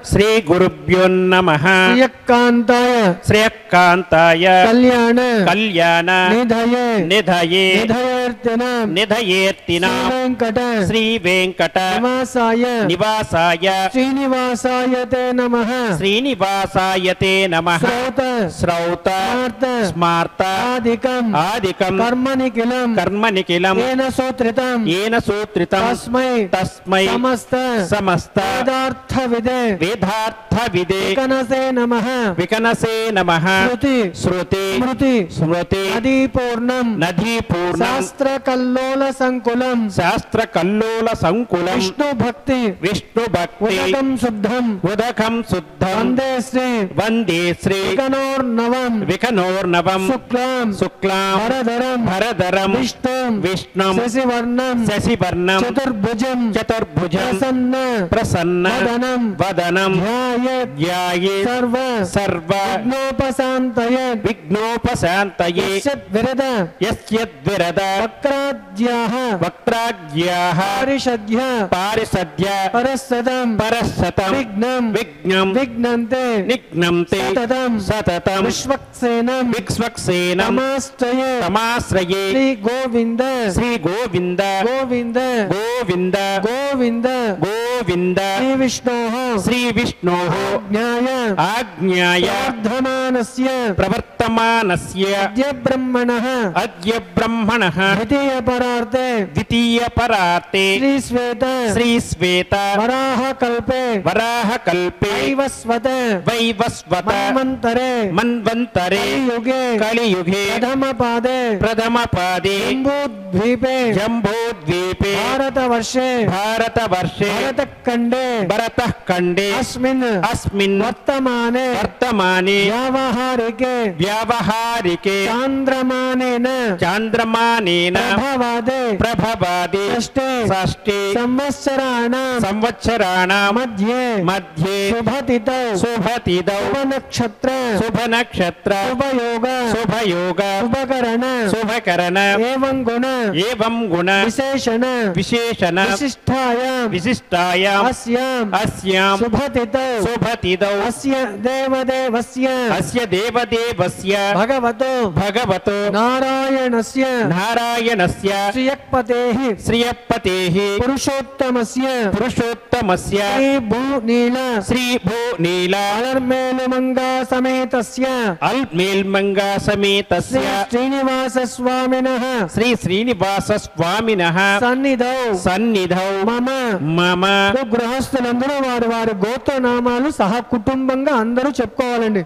శ్రీ గురుభ్యో నమః శ్రీయకాంతాయ శ్రేయకాంతాయ కళ్యాణ కళ్యాణ నిధయే నిధయే నిధయేర్తినాం నిధయేర్తినాం వెంకట శ్రీ వెంకట నివాసాయ నివాసాయ శ్రీనివాసాయ తే నమః శ్రీనివాసాయ తే నమః శ్రౌత శ్రౌత స్మార్త ఆదికం ఆదికం కర్మనిఖిలం కర్మనిఖిలం ఏన సూత్రితం ఏన సూత్రితం తస్మై తస్మై సమస్త సమస్త వేదార్థ విదే వేదార్థ విదే వికనసే నమః వికనసే నమః శృతి శృతి స్మృతి స్మృతి నదీపూర్ణం నదీపూర్ణం శాస్త్ర కల్లోల సంకులం శాస్త్ర కల్లోల సంకులం విష్ణు భక్తి విష్ణు భక్తి ఉదకం శుద్ధం ఉదకం శుద్ధం వందే శ్రీ వందే శ్రీ వికనోర్నవం వికనోర్నవం శుక్లాం శుక్లాం వరదరం భరధరం విష్ణుం విష్ణుం శశివర్ణం శశివర్ణం చతుర్భుజం చతుర్భుజం ప్రసన్న ప్రసన్న వదనం వదనం ధ్యాయేత్ ధ్యాయేత్ సర్వ సర్వ విఘ్నోపశాంతయేత్ విఘ్నోపశాంతయే విరద యస్యద్విరద వక్రాద్యాః వక్త్రాజ్యాః పారిషద్య పారిషద్య పరస్సదం పరశతం విఘ్నం విఘ్నం విఘ్నంతే నిఘ్నంతే సతతం సతతం విశ్వక్సేనం విక్ష్వక్సేనం నమాశ్రయే తమాశ్రయే శ్రీ గోవింద శ్రీ గోవింద గోవింద గోవింద గోవింద గోవింద శ్రీ విష్ణోః శ్రీ విష్ణోః జ్ఞాయ ఆజ్ఞాయ వర్ధమానస్య ప్రవర్తమానస్య అద్య బ్రహ్మణః అద్య బ్రహ్మణః ద్వితీయ పరార్తే ద్వితీయ పరార్తే శ్రీ శ్వేత శ్రీ శ్వేత వరాహ కల్పే వరాహ కల్పే వైవస్వత వైవస్వత మన్వంతరే మన్వంతరే కలియుగే కలియుగే ప్రథమ పాదే ప్రథమ పాదే జంబూద్వీపే జంబూద్వీపే భారతవర్షే భారతవర్షే భరతఖండే భరతః ఖండే అస్మిన్ అస్మిన్ వర్తమానే వర్తమానే వ్యావహారికే వ్యావహారికే చాంద్రమానేన చాంద్రమానేన ప్రభవాదే ప్రభవాదే షష్ఠే షష్ఠే సంవత్సరాణాం సంవత్సరాణాం మధ్యే మధ్యే శుభతిథౌ శుభతిథౌ శుభనక్షత్ర శుభనక్షత్ర శుభయోగ శుభయోగ శుభకరణ శుభకరణ ఏవం గుణ ఏవం గుణ విశేషణ విశేషణ విశిష్టాయాం విశిష్టాయాం అస్యాం అస్యాం శుభతిథౌ శుభతిథౌ అస్య దేవదేవస్య అస్య దేవదేవస్య భగవతో భగవతో నారాయణస్య నారాయణస్య శ్రియక్పతేః శ్రియపతేః పురుషోత్తమస్య పురుషోత్తమస్య శ్రీ భూనీల శ్రీ భూనీల అలర్మేలుమంగా సమేతస్య అల్మేల్మంగా సమేతస్య శ్రీ శ్రీనివాస స్వామినః శ్రీ శ్రీనివాస స్వామినః సన్నిధౌ సన్నిధౌ మమ మమ గృహస్థులందరూ వారి వారి గోత్రనామాలు సహా కుటుంబంగా అందరూ చెప్పుకోవాలండి.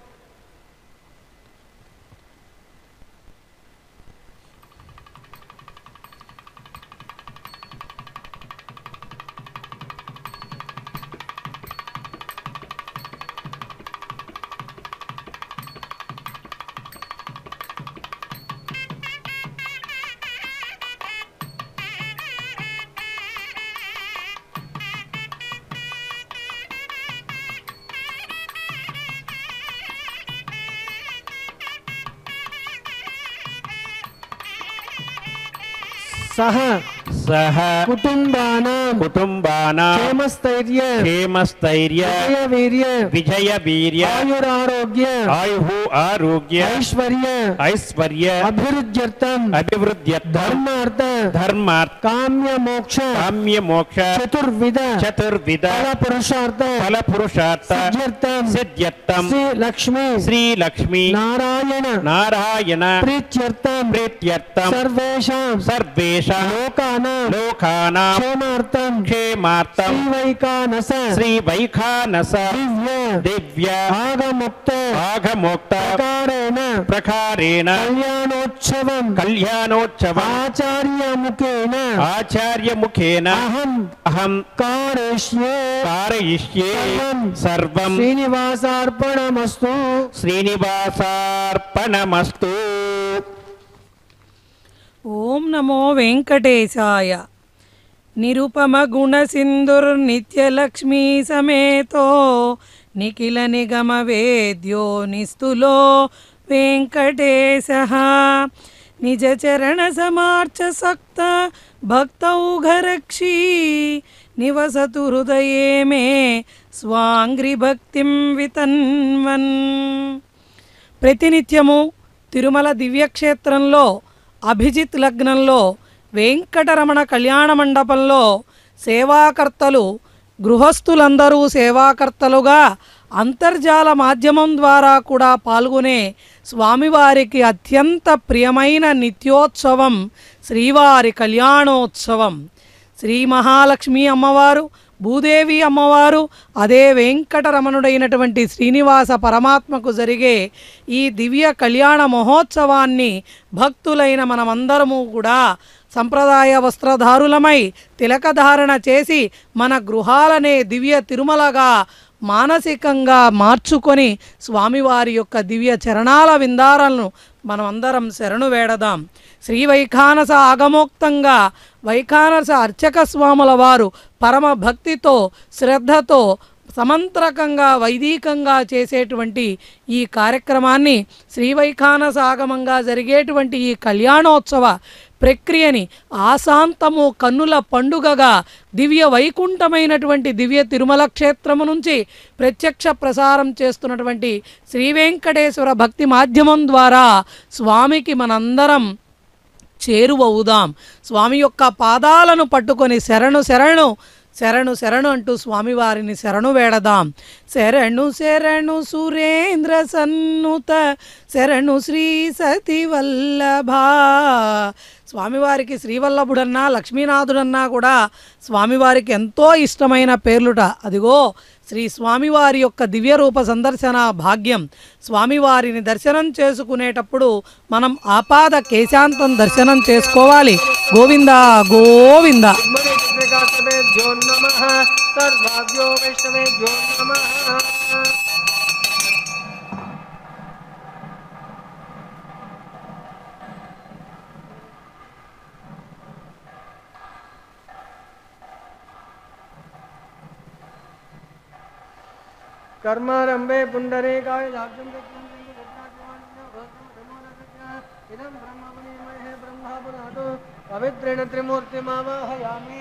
సహ సహ కుటుంబానాం కుటుంబానాం క్షేమస్థైర్య క్షేమస్థైర్య వీర్య విజయ వీర్య ఆయురారోగ్య ఆయు ఆరోగ్య ఐశ్వర్య ఐశ్వర్య అభివృద్ధ్యర్థం అభివృద్ధ్యర్థం ధర్మార్థ ధర్మార్థ కామ్య మోక్ష కామ్య మోక్ష చతుర్విధ చతుర్విధ ఫల పురుషార్థ ఫల పురుషార్థ సిద్ధ్యర్థం సిద్ధ్యర్థం శ్రీ లక్ష్మి శ్రీ లక్ష్మి నారాయణ నారాయణ ప్రీత్యర్థం ప్రీత్యర్థం సర్వేషాం సర్వేషాం లోకానాం లోకానాం క్షేమార్థం క్షేమార్థం శ్రీవైకానస శ్రీ వైఖానస దివ్య దివ్య ఆగముక్త ఆగమోక్త ప్రకారేణ ప్రకారేణ కళ్యాణోత్సవం కళ్యాణోత్సవం ఆచార్యముఖేన ఆచార్యముఖేన అహం కారయిష్యే कारयिष्ये सर्वं శ్రీనివాసార్పణమస్తు. श्रीनिवासार्पणमस्तु. ఓం నమో వెంకటేశాయ. నిరుపమ గుణ సింధుర్నిత్యలక్ష్మీ సమేతో నిఖిల నిగమ వేద్యో నిస్తులో వెంకటేశః నిజ చరణ సమార్చ సక్త భక్తౌఘరక్షీ నివసతు హృదయే మే స్వాంగ్రిభక్తిం వితన్వన్. ప్రతినిత్యము తిరుమల దివ్యక్షేత్రంలో అభిజిత్ లగ్నంలో వెంకటరమణ కళ్యాణ మండపంలో సేవాకర్తలు, గృహస్థులందరూ సేవాకర్తలుగా అంతర్జాల మాధ్యమం ద్వారా కూడా పాల్గొనే స్వామివారికి అత్యంత ప్రియమైన నిత్యోత్సవం శ్రీవారి కళ్యాణోత్సవం. శ్రీ మహాలక్ష్మి అమ్మవారు, భూదేవి అమ్మవారు, అదే వెంకటరమణుడైనటువంటి శ్రీనివాస పరమాత్మకు జరిగే ఈ దివ్య కళ్యాణ మహోత్సవాన్ని భక్తులైన మనమందరము కూడా సంప్రదాయ వస్త్రధారులమై తిలకధారణ చేసి మన గృహాలనే దివ్య తిరుమలగా మానసికంగా మార్చుకొని స్వామివారి యొక్క దివ్య చరణాల విందారాలను మనమందరం శరణు వేడదాం. శ్రీ వైఖానస ఆగమోక్తంగా వైఖానస అర్చక స్వాముల వారు పరమ భక్తితో శ్రద్ధతో సమంత్రకంగా వైదికంగా చేసేటువంటి ఈ కార్యక్రమాన్ని శ్రీవైఖానస ఆగమంగా జరిగేటువంటి ఈ కళ్యాణోత్సవ ప్రక్రియని ఆశాంతము కన్నుల పండుగగా దివ్య వైకుంఠమైనటువంటి దివ్య తిరుమల క్షేత్రము నుంచి ప్రత్యక్ష ప్రసారం చేస్తున్నటువంటి శ్రీ వెంకటేశ్వర భక్తి మాధ్యమం ద్వారా స్వామికి మనందరం చేరువవుదాం. స్వామి యొక్క పాదాలను పట్టుకొని శరణు శరణు శరణు శరణు అంటూ స్వామివారిని శరణు వేడదాం. శరణు శరణు సురేంద్ర సన్నుత శరణు శ్రీ సతివల్లభ. స్వామివారికి శ్రీవల్లభుడన్నా లక్ష్మీనాథుడన్నా కూడా స్వామివారికి ఎంతో ఇష్టమైన పేర్లుట. అదిగో శ్రీ స్వామివారి యొక్క దివ్య రూప సందర్శన భాగ్యం. స్వామివారిని దర్శనం చేసుకునేటప్పుడు మనం ఆపాద కేశాంతం దర్శనం చేసుకోవాలి. గోవింద గోవింద. సర్వాభ్యో వైష్ణవేభ్యో నమః. कर्मारंभे पुंडरीकाय साक्षं इदं ब्रह्ममुनिमहे ब्रह्मा पुनातो पवित्रेण त्रिमूर्तिमावाहयामि.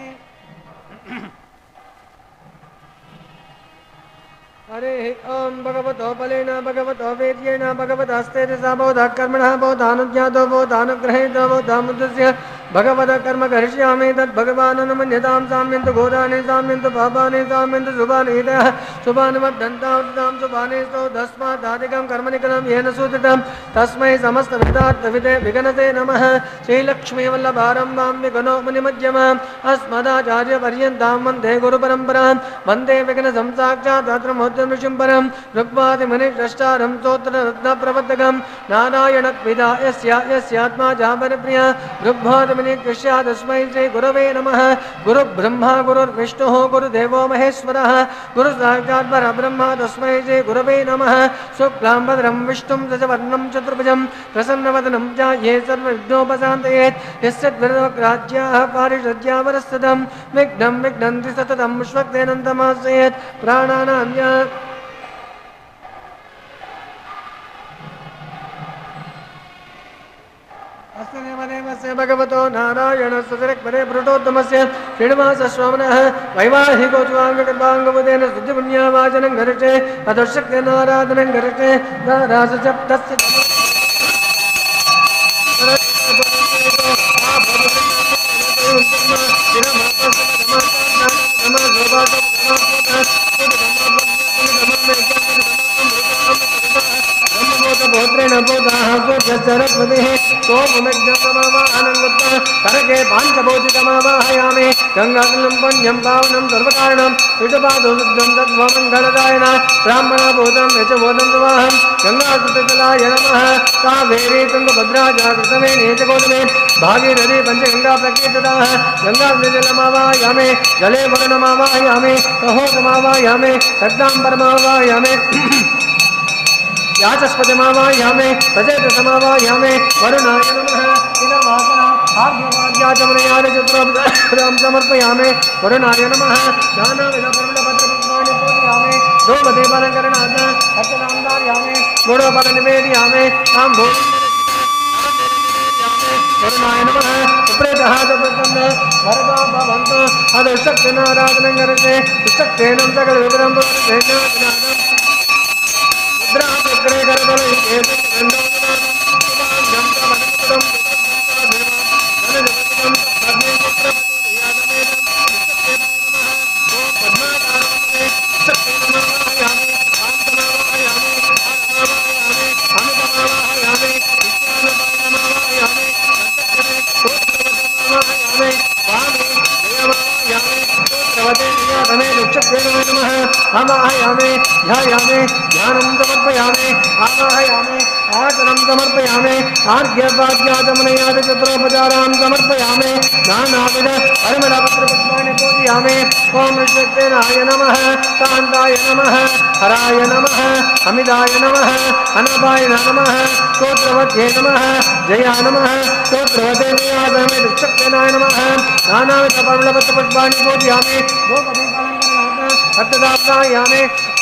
हरे ओम भगवतो बलेन भगवतो वीर्येण भगवतस्तेजसा बोधः कर्मणः बोधानुज्ञातो बोधानुग्रहेतो बोधामुद्दस्य भगवत कर्म करिष्यामि तद् भगवाननुमन्यतां साम्यन्तु घोराणि साम्यन्तु पापानि साम्यन्तु शुभानि इतः शुभानि वर्धन्तां शुभानि स्तौ तस्मादादिकं कर्मनिकलं येन सूचितं तस्मै समस्तविदार्थविदे विगणते नमः. श्रीलक्ष्मीवल्लभारम्भां विगणो मुनिमध्यमाम् अस्मदाचार्यपर्यन्तां वन्दे गुरुपरम्परां वन्दे विघ्नसंसाक्षात् ऋषिं परं ऋग्वादिमुनिष्टारं स्तोत्ररत्नप्रवर्तकं नारायणत्विदा यस्यात्मा जापरिप्रिया ऋग्वादिमुनिकृष्या तस्मै श्रीगुरवे नमः. गुरुब्रह्मा गुरुर्विष्णुः गुरुदेवो महेश्वरः गुरुसाक्षात् परब्रह्म तस्मै श्रीगुरवे नमः. शुक्लाम्बरधरं विष्णुं दशवर्णं चतुर्भुजं प्रसन्नवदनं ध्याये सर्वविघ्नोपशान्तये. यस्य द्विराज्याः पारिषद्यावरस्तदं विघ्नं विघ्नन्ति सततं विश्वक्तेनन्तमाश्रयेत्. प्राणानां भगवतो नारायणस्य जगत्परे प्रोटोत्तमस्य श्रीनिवासस्वामिनः वैवाहिकोत्सवाङ्गकृपाङ्गबुधेन शुद्धिपुण्यावाचनं गरिष्ये अधोशक्तेनाराधनं गरिष्ये रासजप्तस्य करके पांचभौतिकमावाहयामि. गंगाकुलं पुण्यं पावनं सर्वकारणं ऋतुपादोदं तद्वमङ्गलदायिना ब्राह्मणभूतं यशबोधं प्रवाहं गंगासुतजलाय नमः. कावेरी तुङ्गभद्रा जागृतमेने च गौतमे भागीरथी पञ्चगङ्गा प्रकीर्तिताः. गङ्गाजलमावाहयामि जले वरुणमावाहयामि सहोदमावाहयामि रत्नाम्बरमावाहयामि याचस्पतिमावाहयामि प्रजेतसमावाहयामि वरुणाय नमः. आर्घ्यवाद्याचमनयाचतुरां समर्पयामि वरुणाय नमः. दानविधपरमपत्रपुष्पाणि पूजयामि धूपदीपनकरणात् अर्चनां धारयामि गुडोपलनिवेदयामि तां भूमिं वरुणाय नमः सुप्रेतः सुप्रसन्न वरदो भवन्तु अदुष्टनाराधनं करते दुष्टेनं सकल विग्रहं भवति मुद्रा चक्रे करबल आवाहयामि ध्यायामि ध्यानं समर्पयामि आवाहयामि आसनं समर्पयामि आर्घ्यपाद्याचमनयाद चतुरोपचारां समर्पयामि नानाविध परिमलपत्रपुष्पाणि पूजयामि ॐ विश्वक्सेनाय नमः कान्ताय नमः हराय नमः अमिताय नमः अनपाय नमः स्तोत्रवत्ये नमः जया नमः स्तोत्रवते जयादमे विश्वक्सेनाय नमः नानाविध परिमलपत्रपुष्पाणि पूजयामि अर्थदाप्तायामे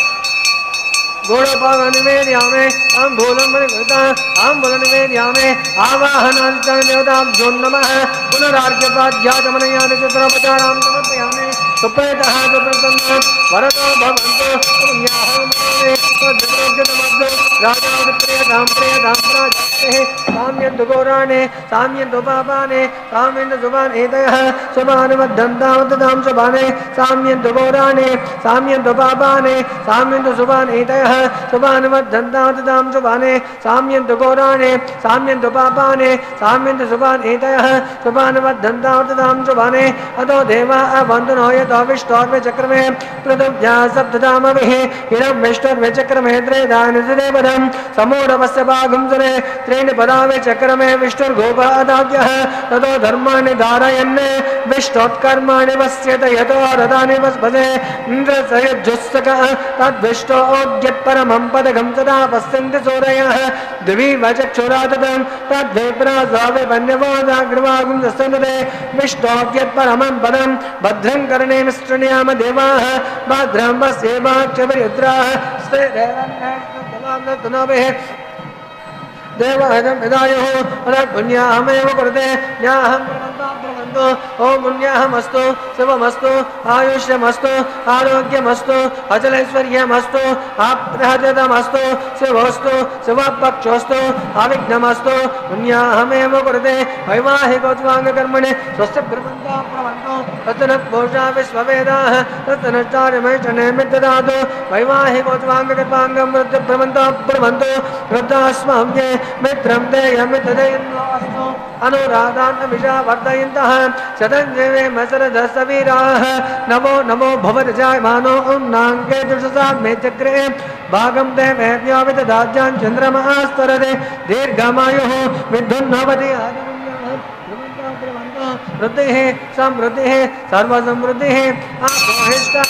गोड़पावनिवेद्यामे आम्बूलनिवेद्यामे आवाहनादित्य देवताभ्यो नमः पुनरार्घ्यपाद्याचमनयानि चतुरोपचारां समर्पयामि सुप्रेतः सुप्रसन्न वरदो भवन्तु राजाप्रियतां प्राजास्ते साम्यन्तु गौराणे साम्यन्तु पापाने साम्यन्तु शुभानेतयः शुभानुबद्धन्तां शुभाने साम्यन्तु गौराणे साम्यन्तु पापाने साम्यन्तु शुभानेतयः शुभानुबद्धन्तां शुभाने साम्यन्तु गौराणे साम्यन्तु पापाने साम्यन्तु शुभानेतयः शुभानुबद्धन्तां शुभाने अतो देवा वन्दनो यतो विष्णोर्वे चक्रमे पृथिव्या सप्तधामभिः इदं विष्णोर्वे चक्रमे त्रेधानिदेवदं समूढवस्य भागं सुरे त्रीणि पदावे चक्रमे विष्णुर्गोपादाव्यः ततो धर्माणि धारयन् विष्णोत्कर्माणि वस्यत यतो रथानि वस्पदे इन्द्रसयजुस्तकः तद्विष्णोद्यत्परमं पदकं सदा पश्यन्ति सूरयः दिवीव चक्षुराततं तद्विप्रासावे वन्यवादाग्रवागुं दस्तन्दते विष्णोद्यत्परमं पदं भद्रं कर्णेन शृणुयाम देवाः भद्रं पश्येमाक्षभिरुद्राः देवाहं विदायुः पुण्याहमेव कुरुते न्याहं ब्रह्मन्तु ओम पुण्याहमस्तु शुभमस्तु आयुष्यमस्तु आरोग्यमस्तु अचलैश्वर्यमस्तु आप्तहतमस्तु शिवोस्तु शिवपक्षोस्तु अविघ्नमस्तु पुण्याहमेव कुरुते वैवाहिकोत्वाङ्गकर्मणि स्वस्य ब्रह्मन्तो प्रवन्तु रत्नकोशा विश्ववेदाः रत्नचार्यमैषणे मिद्ददातु वैवाहिकोत्वाङ्गकर्माङ्गं ब्रह्मन्तो प्रवन्तु वृद्धास्माम्ये मित्रं देयमितदेयन्वास्तु अनुराधान् विषावर्धयन्तः शतञ्जीवे मसरदसवीराः नमो नमो भवदजायमानो उन्नाङ्के दुषसा मे चक्रे भागं देवेभ्यो विदधाज्यान् चन्द्रमास्तरते दीर्घमायुः विद्धुन्नवति वृद्धिः समृद्धिः सर्वसमृद्धिः आपोहिष्टा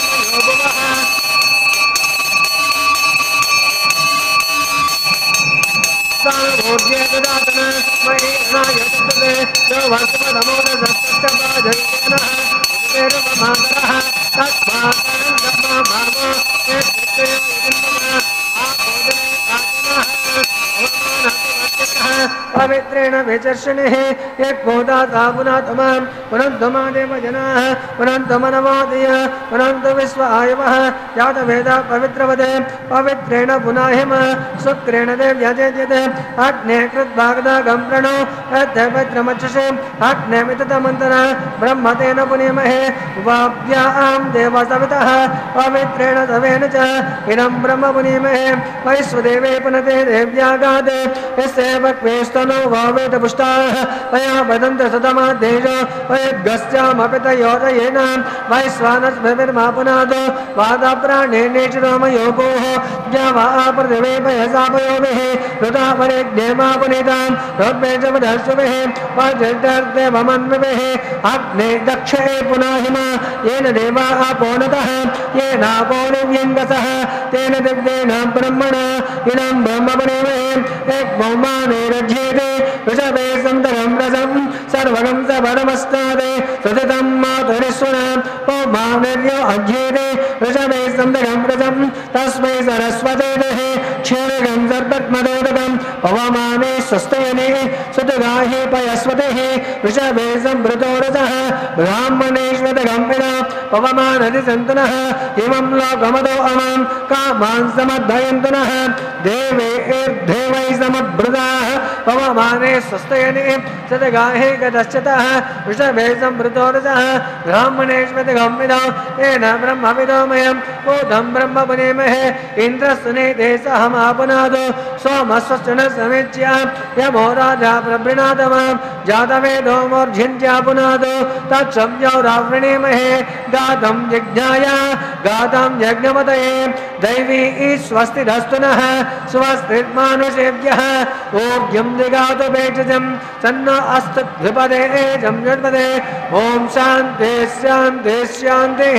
पवित्रेण विचर्षणेः यज्ञोदाता पुनः पुनन्तमादेव जनाः पुनन्तमनवादय पुनन्त विश्वायवः जातवेदा पवित्रवदे पवित्रेण पुनाहिम शुक्रेण देव्यजेद्यते अग्ने कृद्भागदागं प्रणो पवित्रमक्षसे अग्ने विततमन्तर ब्रह्मतेन पुनीमहे उपाभ्यां देवसवितः पवित्रेण सवेन च इदं ब्रह्म पुनीमहे वैश्वदेवे पुनते देव्यागादे यस्यैवक्वेस्तनो भावेत पुष्टाः तया वदन्त सतमादेशो वयद्गस्यामपितयोरयेन वैश्वानस्भिर्मा पुनादो वादाप्राणेनेशिरोमयोगोः ज्ञावापृथिवे पयसापयोभिः ऋतापरिज्ञेमा पुनीतां रोद्वेजवधस्वभिः वज्रदेवमन्विभिः अग्ने दक्षे पुनाहिमा येन देवा आपोनतः येनापोनिव्यङ्गसः तेन दिव्येन ब्रह्मणा इदं ब्रह्मपुनीमहे एकभौमानेरज्येते ऋषभे सन्तरं रसं सर्वगं स परमस्तादे सततं मातुरीश्वरः पौमानेर्यो अज्येते ऋषभे सन्तरं रसं तस्मै सरस्वते देहे क्षीरगं सर्वत्मदोदकं पवमाने स्वस्तयने सुतगाहि पयस्वतिः वृषभे संवृतो रजः ब्राह्मणेष्वतगम्भिना पवमानति सन्तनः इमं लोकमदो अमां कामान् समद्धयन्तु नः देवैर्देवैः समभृताः पवमाने स्वस्तयने सुतगाहि गतश्चतः वृषभे संवृतो रजः ब्राह्मणेष्वतगम्भिना तेन ब्रह्मविदो मयं बोधं ब्रह्म पुनेमहे इन्द्रस्तुने देशहमापनादो सोमस्वश्चन समेच्य यमो राजा प्रवृणादमां जातवेदो मूर्झिन्त्या पुनादो तत्संज्ञौ रावृणीमहे गातं यज्ञाय गातं यज्ञपतये दैवी स्वस्तिरस्तु नः स्वस्तिर्मानुषेभ्यः ओग्यं जगातुपेक्षजं सन्नो अस्तु ध्रुपदे जं जड्पदे ॐ शान्ति शान्ति शान्तिः।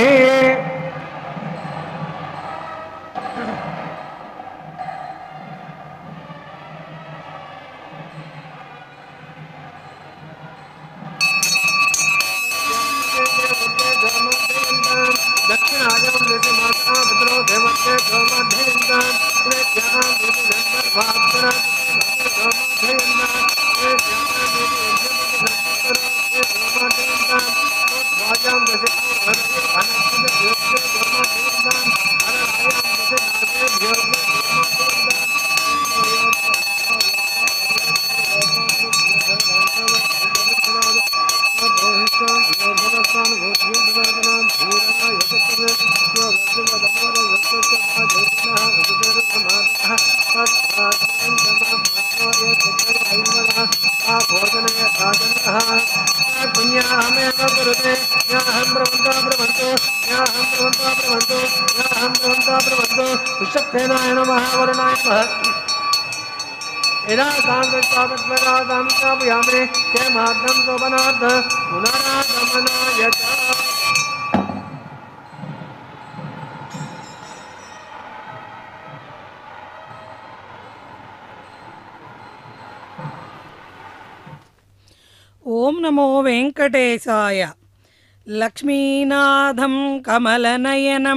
ఓం నమో వెంకటేశాయ. లక్ష్మీనాథం కమలనయనం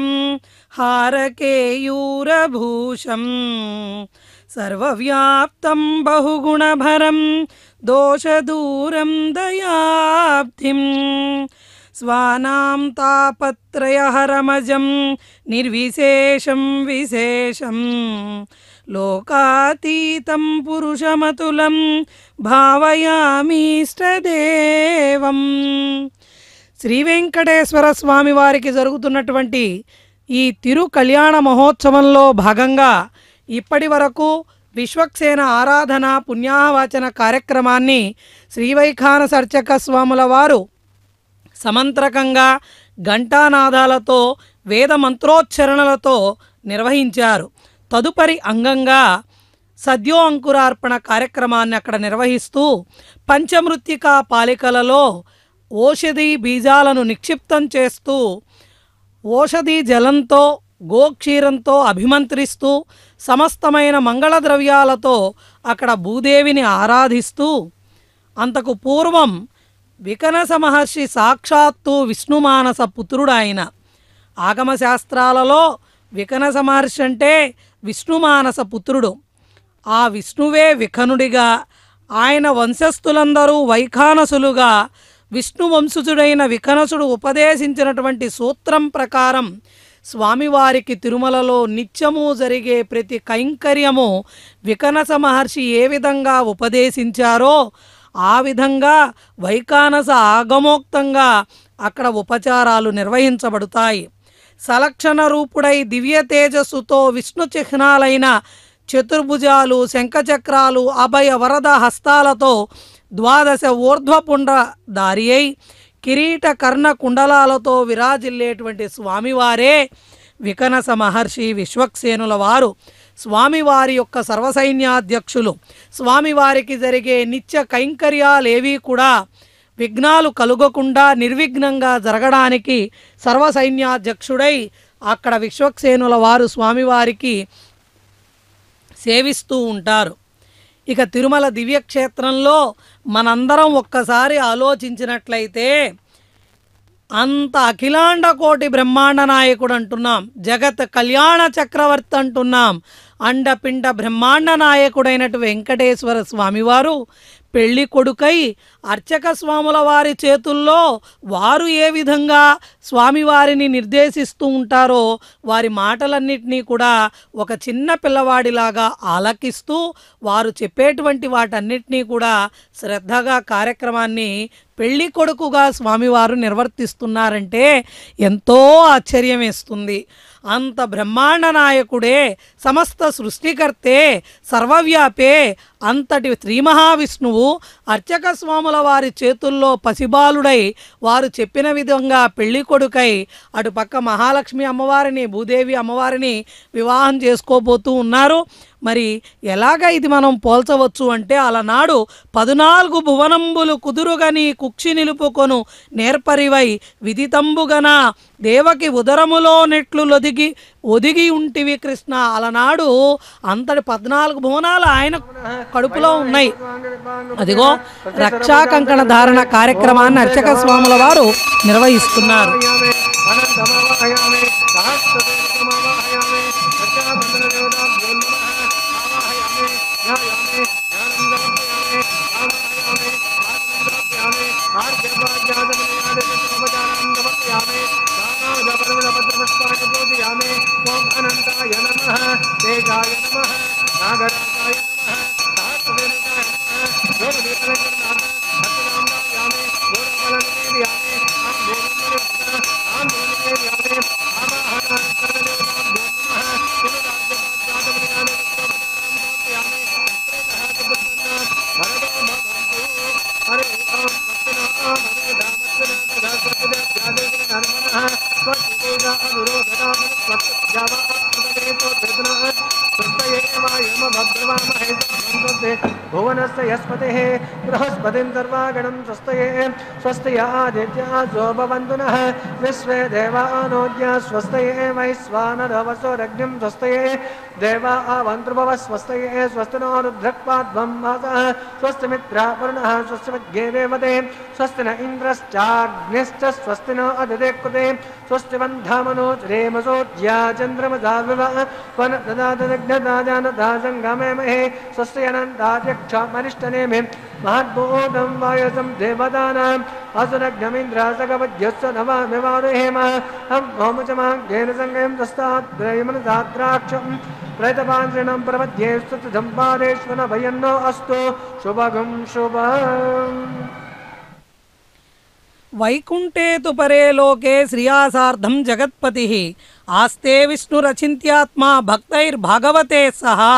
హారకేయూరభూషం సర్వవ్యాప్తం బహుగుణభరం దోషదూరం దయాబ్ధిం స్వానాం తాపత్రయహరమజం నిర్విశేషం విశేషం లోకాతీతం పురుషమతులం భావయామీష్టదేవం. శ్రీ వెంకటేశ్వర స్వామి వారికి జరుగుతున్నటువంటి ఈ తిరు కళ్యాణ మహోత్సవంలో భాగంగా ఇప్పటి వరకు విశ్వక్సేన ఆరాధన పుణ్యాహవాచన కార్యక్రమాన్ని శ్రీవైఖానస అర్చక స్వాముల వారు సమంత్రకంగా ఘంటానాదాలతో వేద మంత్రోచ్చరణలతో నిర్వహించారు. తదుపరి అంగంగా సద్యో అంకురార్పణ కార్యక్రమాన్ని అక్కడ నిర్వహిస్తూ పంచమృత్తికా పాలికలలో ఓషధి బీజాలను నిక్షిప్తం చేస్తూ ఓషధి జలంతో గోక్షీరంతో అభిమంత్రిస్తూ సమస్తమైన మంగళ ద్రవ్యాలతో అక్కడ భూదేవిని ఆరాధిస్తూ, అంతకు పూర్వం వికనస మహర్షి సాక్షాత్తు విష్ణుమానస పుత్రుడాయన. ఆగమశాస్త్రాలలో వికనస మహర్షి అంటే విష్ణుమానస పుత్రుడు. ఆ విష్ణువే వికనుడిగా, ఆయన వంశస్థులందరూ వైఖానసులుగా విష్ణువంశజుడైన వికనసుడు ఉపదేశించినటువంటి సూత్రం ప్రకారం స్వామివారికి తిరుమలలో నిత్యము జరిగే ప్రతి కైంకర్యము వికనస మహర్షి ఏ విధంగా ఉపదేశించారో ఆ విధంగా వైఖానస ఆగమోక్తంగా అక్కడ ఉపచారాలు నిర్వహించబడతాయి. సలక్షణ రూపుడై దివ్య తేజస్సుతో విష్ణు చిహ్నాలైన చతుర్భుజాలు, శంఖచక్రాలు, అభయ వరద హస్తాలతో 12 ఊర్ధ్వపుండ్ర దారి అయి కిరీట కర్ణ కుండలాలతో విరాజిల్లేటువంటి స్వామివారే వికనస మహర్షి విశ్వక్సేనుల వారు. స్వామివారి యొక్క సర్వసైన్యాధ్యక్షులు. స్వామివారికి జరిగే నిత్య కైంకర్యాలేవీ కూడా విఘ్నాలు కలుగకుండా నిర్విఘ్నంగా జరగడానికి సర్వసైన్యాధ్యక్షుడై అక్కడ విశ్వక్సేనుల వారు స్వామివారికి సేవిస్తూ ఉంటారు. ఇక తిరుమల దివ్యక్షేత్రంలో మనందరం ఒక్కసారి ఆలోచించినట్లయితే అంత అఖిలాండ కోటి బ్రహ్మాండ నాయకుడు అంటున్నాం, జగత్ కళ్యాణ చక్రవర్తి అంటున్నాం, అండపిండ బ్రహ్మాండ నాయకుడైనటు వెంకటేశ్వర స్వామివారు పెళ్లి కొడుకై అర్చక స్వాముల వారి చేతుల్లో వారు ఏ విధంగా స్వామివారిని నిర్దేశిస్తూ ఉంటారో వారి మాటలన్నింటినీ కూడా ఒక చిన్న పిల్లవాడిలాగా ఆలకిస్తూ వారు చెప్పేటువంటి వాటన్నిటినీ కూడా శ్రద్ధగా కార్యక్రమాన్ని పెళ్లి కొడుకుగా స్వామివారు నిర్వర్తిస్తున్నారంటే ఎంతో ఆశ్చర్యం వేస్తుంది. అంత బ్రహ్మాండ నాయకుడే, సమస్త సృష్టికర్తే, సర్వవ్యాపే అంతటి శ్రీ మహావిష్ణువు అర్చక స్వాముల వారి చేతుల్లో పసిబాలుడై వారు చెప్పిన విధంగా పెళ్లి కొడుకై అటుపక్క మహాలక్ష్మి అమ్మవారిని, భూదేవి అమ్మవారిని వివాహం చేసుకోబోతూ ఉన్నారు. మరి ఎలాగ ఇది మనం పోల్చవచ్చు అంటే, అలనాడు 14 భువనంబులు కుదురుగని కుక్షి నిలుపుకొను నేర్పరివై విదితంబుగన దేవకి ఉదరములో నెట్లు ఒదిగి ఉంటివి కృష్ణ. అలనాడు అంతటి 14 భువనాలు ఆయన కడుపులో ఉన్నాయి. అదిగో రక్షా కంకణ ధారణ కార్యక్రమాన్ని అర్చక స్వాముల వారు నిర్వహిస్తున్నారు. भुवनस्य यस्पतिः बृहस्पतिं सर्वागणं स्वस्तये स्वस्ति आदित्यासो भवन्तु नः विश्वे देवानोद्या स्वस्तये वैश्वानरवसोरग्निं स्वस्तये देवा आवन्त्रुभव स्वस्तये स्वस्ति नो रुद्रक्पाद्वं वासः स्वस्ति मित्रावरुणः स्वस्ति विद्येदेवते स्वस्ति न इन्द्रश्चाग्निश्च स्वस्ति नो अदते कृते स्वस्ति बन्धामनोचरेमसोज्या चन्द्रमसा विवः वनददादग्नदाजानदा सङ्गमेमहे स्वस्ति अनन्ताध्यक्षमनिष्टनेमि महद्भूतं वायसं देवतानाम् असुरग्नमिन्द्रासगवद्यस्य नवामिवारुहेम होमचमाग्नेन सङ्गयं तस्ताद्रयमनसाद्राक्षं प्रैतपाञ्चनं प्रपद्ये स्तुतिसम्पादेश्वन भयन्नो अस्तु शुभगं शुभम्. వైకుంఠే తు పరే లోకే శ్రియాసార్థం జగత్పతి ఆస్తే విష్ణురచింత్యాత్మా భక్తైర్భాగవతే సహా.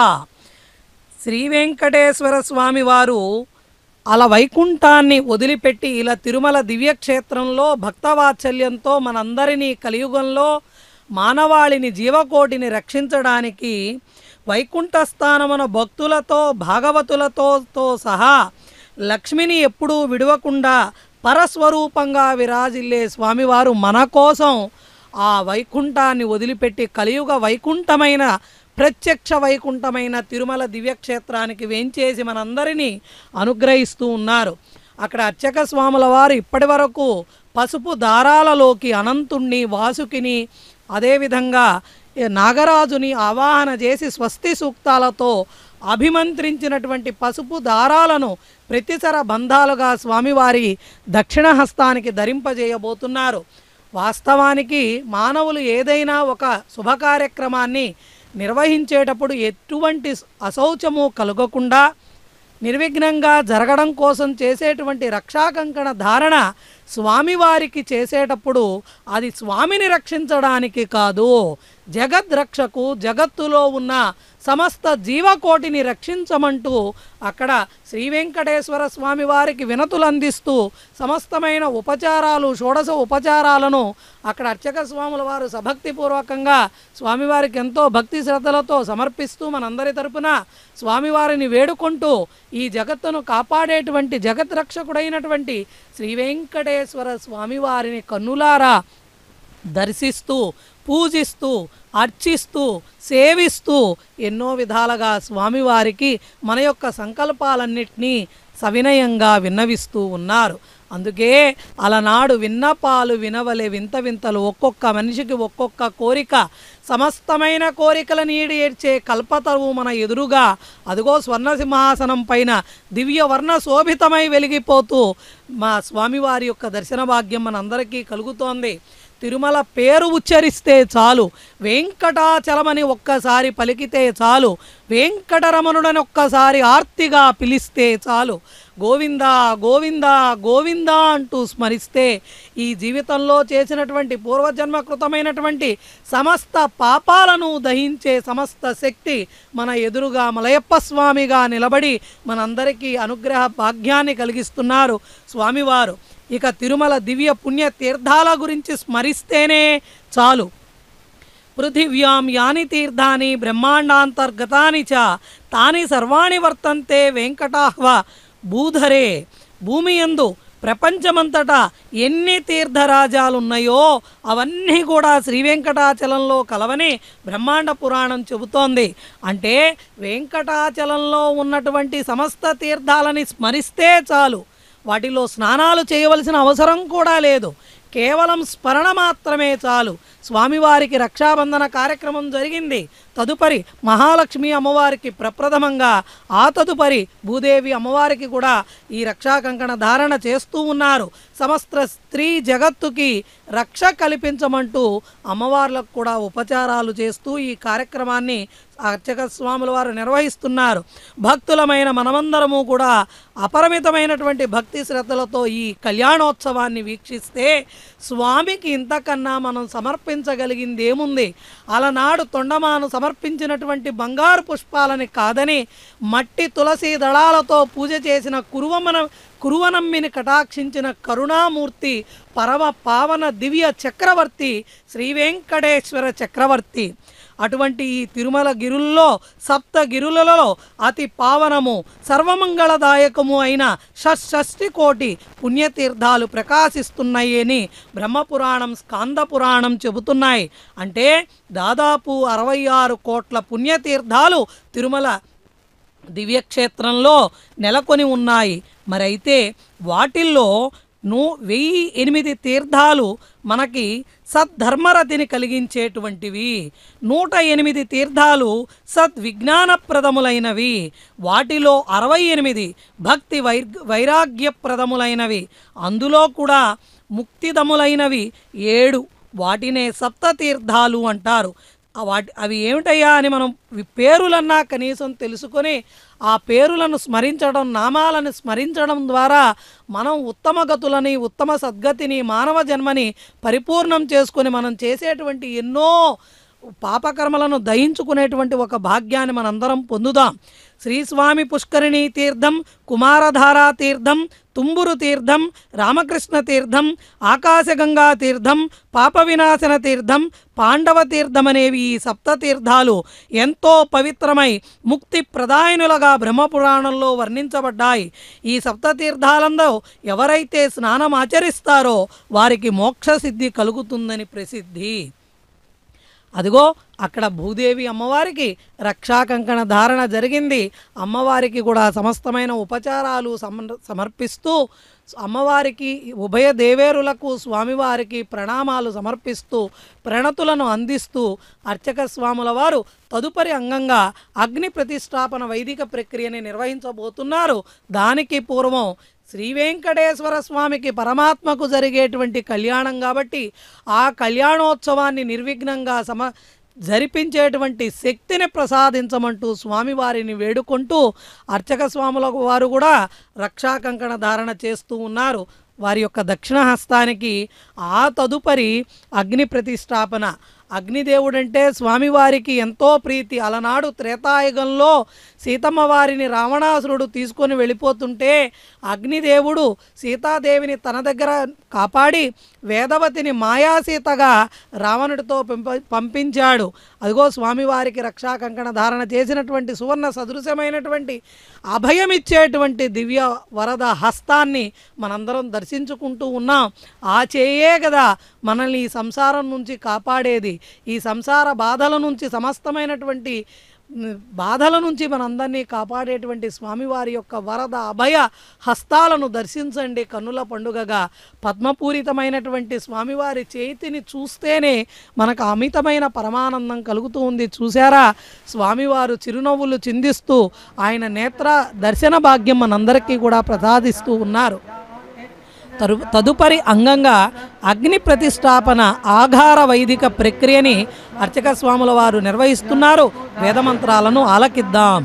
శ్రీ వెంకటేశ్వర స్వామి వారు అలా వైకుంఠాన్ని వదిలిపెట్టి ఇలా తిరుమల దివ్యక్షేత్రంలో భక్తవాత్సల్యంతో మనందరినీ కలియుగంలో మానవాళిని జీవకోటిని రక్షించడానికి వైకుంఠ స్థానమున భక్తులతో భాగవతులతో సహా లక్ష్మిని ఎప్పుడూ విడవకుండా పరస్వరూపంగా విరాజిల్లే స్వామివారు మన కోసం ఆ వైకుంఠాన్ని వదిలిపెట్టి కలియుగ వైకుంఠమైన ప్రత్యక్ష వైకుంఠమైన తిరుమల దివ్యక్షేత్రానికి వేంచేసి మనందరినీ అనుగ్రహిస్తూ ఉన్నారు. అక్కడ అర్చక స్వాముల వారు ఇప్పటి వరకు పసుపు దారాలలోకి అనంతుణ్ణి, వాసుకిని, అదేవిధంగా నాగరాజుని ఆవాహన చేసి స్వస్తి సూక్తాలతో అభిమంత్రించినటువంటి పసుపు దారాలను ప్రతిసర బంధాలుగా స్వామివారి దక్షిణ హస్తానికి ధరింపజేయబోతున్నారు. వాస్తవానికి మానవులు ఏదైనా ఒక శుభకార్యక్రమాన్ని నిర్వహించేటప్పుడు ఎటువంటి అశౌచము కలగకుండా నిర్విఘ్నంగా జరగడం కోసం చేసేటువంటి రక్షాకంకణ ధారణ స్వామివారికి చేసేటప్పుడు అది స్వామిని రక్షించడానికి కాదు, జగద్రక్షకు జగత్తులో ఉన్న సమస్త జీవకోటిని రక్షించమంటూ అక్కడ శ్రీ వెంకటేశ్వర స్వామి వారికి వినతులు అందిస్తూ సమస్తమైన ఉపచారాలు, షోడశ ఉపచారాలను అక్కడ అర్చక స్వాముల వారు సభక్తిపూర్వకంగా స్వామివారికి ఎంతో భక్తి శ్రద్ధలతో సమర్పిస్తూ మనందరి తరపున స్వామివారిని వేడుకుంటూ ఈ జగత్తును కాపాడేటువంటి జగద్రక్షకుడైనటువంటి శ్రీ వెంకటేశ్వర స్వామివారిని కన్నులారా దర్శిస్తూ పూజిస్తూ అర్చిస్తూ సేవిస్తూ ఎన్నో విధాలుగా స్వామివారికి మన యొక్క సంకల్పాలన్నింటినీ సవినయంగా విన్నవిస్తూ ఉన్నారు. అందుకే అలనాడు విన్నపాలు వినవలే వింత వింతలు, ఒక్కొక్క మనిషికి ఒక్కొక్క కోరిక, సమస్తమైన కోరికల నీడి ఏడ్చే కల్పతరువు మన ఎదురుగా అదిగో స్వర్ణసింహాసనం పైన దివ్య వర్ణ శోభితమై వెలిగిపోతూ మా స్వామివారి యొక్క దర్శన భాగ్యం మనందరికీ కలుగుతోంది. తిరుమల పేరు ఉచ్చరిస్తే చాలు, వెంకటాచలమని ఒక్కసారి పలికితే చాలు, వెంకటరమణుడని ఒక్కసారి ఆర్తిగా పిలిస్తే చాలు, గోవింద గోవింద గోవింద అంటూ స్మరిస్తే ఈ జీవితంలో చేసినటువంటి పూర్వజన్మకృతమైనటువంటి సమస్త పాపాలను దహించే సమస్త శక్తి మన ఎదురుగా మలయప్ప స్వామిగా నిలబడి మనందరికీ అనుగ్రహ భాగ్యాన్ని కలిగిస్తున్నారు స్వామివారు. ఇక తిరుమల దివ్య పుణ్య తీర్థాల గురించి స్మరిస్తేనే చాలు. పృథివ్యాం యాని తీర్థాని బ్రహ్మాండాంతర్గతాని చ తాని సర్వాణి వర్తంతే వెంకటాహ్వ భూధరే. భూమి యందు ప్రపంచమంతటా ఎన్ని తీర్థరాజాలున్నాయో అవన్నీ కూడా శ్రీ వెంకటాచలంలో కలవని బ్రహ్మాండ పురాణం చెబుతోంది. అంటే వెంకటాచలంలో ఉన్నటువంటి సమస్త తీర్థాలని స్మరిస్తే చాలు, వాటిలో స్నానాలు చేయవలసిన అవసరం కూడా లేదు, కేవలం స్మరణ మాత్రమే చాలు. స్వామివారికి రక్షాబంధన కార్యక్రమం జరిగింది. తదుపరి మహాలక్ష్మి అమ్మవారికి ప్రప్రథమంగా, ఆ తదుపరి భూదేవి అమ్మవారికి కూడా ఈ రక్షా కంకణ ధారణ చేస్తూ ఉన్నారు. సమస్త స్త్రీ జగత్తుకి రక్ష కల్పించమంటూ అమ్మవార్లకు కూడా ఉపచారాలు చేస్తూ ఈ కార్యక్రమాన్ని అర్చక స్వాముల వారు నిర్వహిస్తున్నారు. భక్తులమైన మనమందరము కూడా అపరిమితమైనటువంటి భక్తి శ్రద్ధలతో ఈ కళ్యాణోత్సవాన్ని వీక్షిస్తే స్వామికి ఇంతకన్నా మనం సమర్పించగలిగింది ఏముంది? అలనాడు తొండమాను సమర్పించినటువంటి బంగారు పుష్పాలని కాదని మట్టి తులసి దళాలతో పూజ చేసిన కురువనమ్మిని కటాక్షించిన కరుణామూర్తి పరమ పావన దివ్య చక్రవర్తి శ్రీ వెంకటేశ్వర చక్రవర్తి. అటువంటి ఈ తిరుమల గిరుల్లో సప్తగిరులలో అతి పావనము సర్వమంగళదాయకము అయిన షష్ఠి కోటి పుణ్యతీర్థాలు ప్రకాశిస్తున్నాయని బ్రహ్మపురాణం స్కాంద పురాణం చెబుతున్నాయి. అంటే దాదాపు 66 కోట్ల పుణ్యతీర్థాలు తిరుమల దివ్యక్షేత్రంలో నెలకొని ఉన్నాయి. మరైతే వాటిల్లో 1008 తీర్థాలు మనకి సద్ధర్మరతిని కలిగించేటువంటివి, 108 తీర్థాలు సద్విజ్ఞానప్రదములైనవి, వాటిలో 68 భక్తి వైరాగ్యప్రదములైనవి, అందులో కూడా ముక్తిదములైనవి 7, వాటినే సప్తతీర్థాలు అంటారు. అవి ఏమిటయ్యా అని మనం పేరులన్నా కనీసం తెలుసుకొని ఆ పేరులను స్మరించడం, నామాలను స్మరించడం ద్వారా మనం ఉత్తమ గతులని, ఉత్తమ సద్గతిని, మానవ జన్మని పరిపూర్ణం చేసుకొని మనం చేసేటువంటి ఎన్నో పాపకర్మలను దహించుకునేటువంటి ఒక భాగ్యాన్ని మనందరం పొందుదాం. శ్రీస్వామి పుష్కరిణీ తీర్థం, కుమారధారా తీర్థం, తుంబురు తీర్థం, రామకృష్ణ తీర్థం, ఆకాశగంగా తీర్థం, పాప వినాశన తీర్థం, పాండవ తీర్థం అనేవి ఈ సప్తతీర్థాలు ఎంతో పవిత్రమై ముక్తి ప్రదాయనులుగా బ్రహ్మపురాణంలో వర్ణించబడ్డాయి. ఈ సప్తతీర్థాలంలో ఎవరైతే స్నానం ఆచరిస్తారో వారికి మోక్షసిద్ధి కలుగుతుందని ప్రసిద్ధి. అదిగో అక్కడ భూదేవి అమ్మవారికి రక్షా కంకణ ధారణ జరిగింది. అమ్మవారికి కూడా సమస్తమైన ఉపచారాలు సమర్పిస్తూ అమ్మవారికి ఉభయ దేవేరులకు స్వామివారికి ప్రణామాలు సమర్పిస్తూ ప్రణతులను అందిస్తూ అర్చక స్వాముల వారు తదుపరి అంగంగా అగ్ని ప్రతిష్టాపన వైదిక ప్రక్రియని నిర్వహించబోతున్నారు. దానికి పూర్వం శ్రీ వెంకటేశ్వర స్వామికి పరమాత్మకు జరిగేటువంటి కళ్యాణం కాబట్టి ఆ కళ్యాణోత్సవాన్ని నిర్విఘ్నంగా జరిపించేటువంటి శక్తిని ప్రసాదించమంటూ స్వామివారిని వేడుకుంటూ అర్చక స్వాముల వారు కూడా రక్షా కంకణ ధారణ చేస్తూ ఉన్నారు. వారి యొక్క దక్షిణ హస్తానికి ఆ తదుపరి అగ్ని ప్రతిష్టాపన. అగ్నిదేవుడంటే స్వామివారికి ఎంతో ప్రీతి. అలనాడు త్రేతాయుగంలో సీతమ్మ వారిని రావణాసురుడు తీసుకొని వెళ్ళిపోతుంటే అగ్నిదేవుడు సీతాదేవిని తన దగ్గర కాపాడి వేదవతిని మాయాసీతగా రావణుడితో పంపించాడు. అదిగో స్వామివారికి రక్షా కంకణ ధారణ చేసినటువంటి సువర్ణ సదృశమైనటువంటి అభయమిచ్చేటువంటి దివ్య వరద హస్తాన్ని మనందరం దర్శించుకుంటూ ఉన్నాం. ఆ చేయే కదా మనల్ని ఈ సంసారం నుంచి కాపాడేది. ఈ సంసార బాధల నుంచి సమస్తమైనటువంటి బాధల నుంచి మనందరినీ కాపాడేటువంటి స్వామివారి యొక్క వరద అభయ హస్తాలను దర్శించండి. కన్నుల పండుగగా పద్మపూరితమైనటువంటి స్వామివారి చేతిని చూస్తేనే మనకు అమితమైన పరమానందం కలుగుతూ ఉంది. చూశారా, స్వామివారు చిరునవ్వులు చిందిస్తూ ఆయన నేత్ర దర్శన భాగ్యం మనందరికీ కూడా ప్రసాదిస్తూ ఉన్నారు. తదుపరి అంగంగా అగ్ని ప్రతిష్టాపన ఆఘార వైదిక ప్రక్రియని అర్చక స్వాముల వారు నిర్వహిస్తున్నారు. వేదమంత్రాలను ఆలకిద్దాం.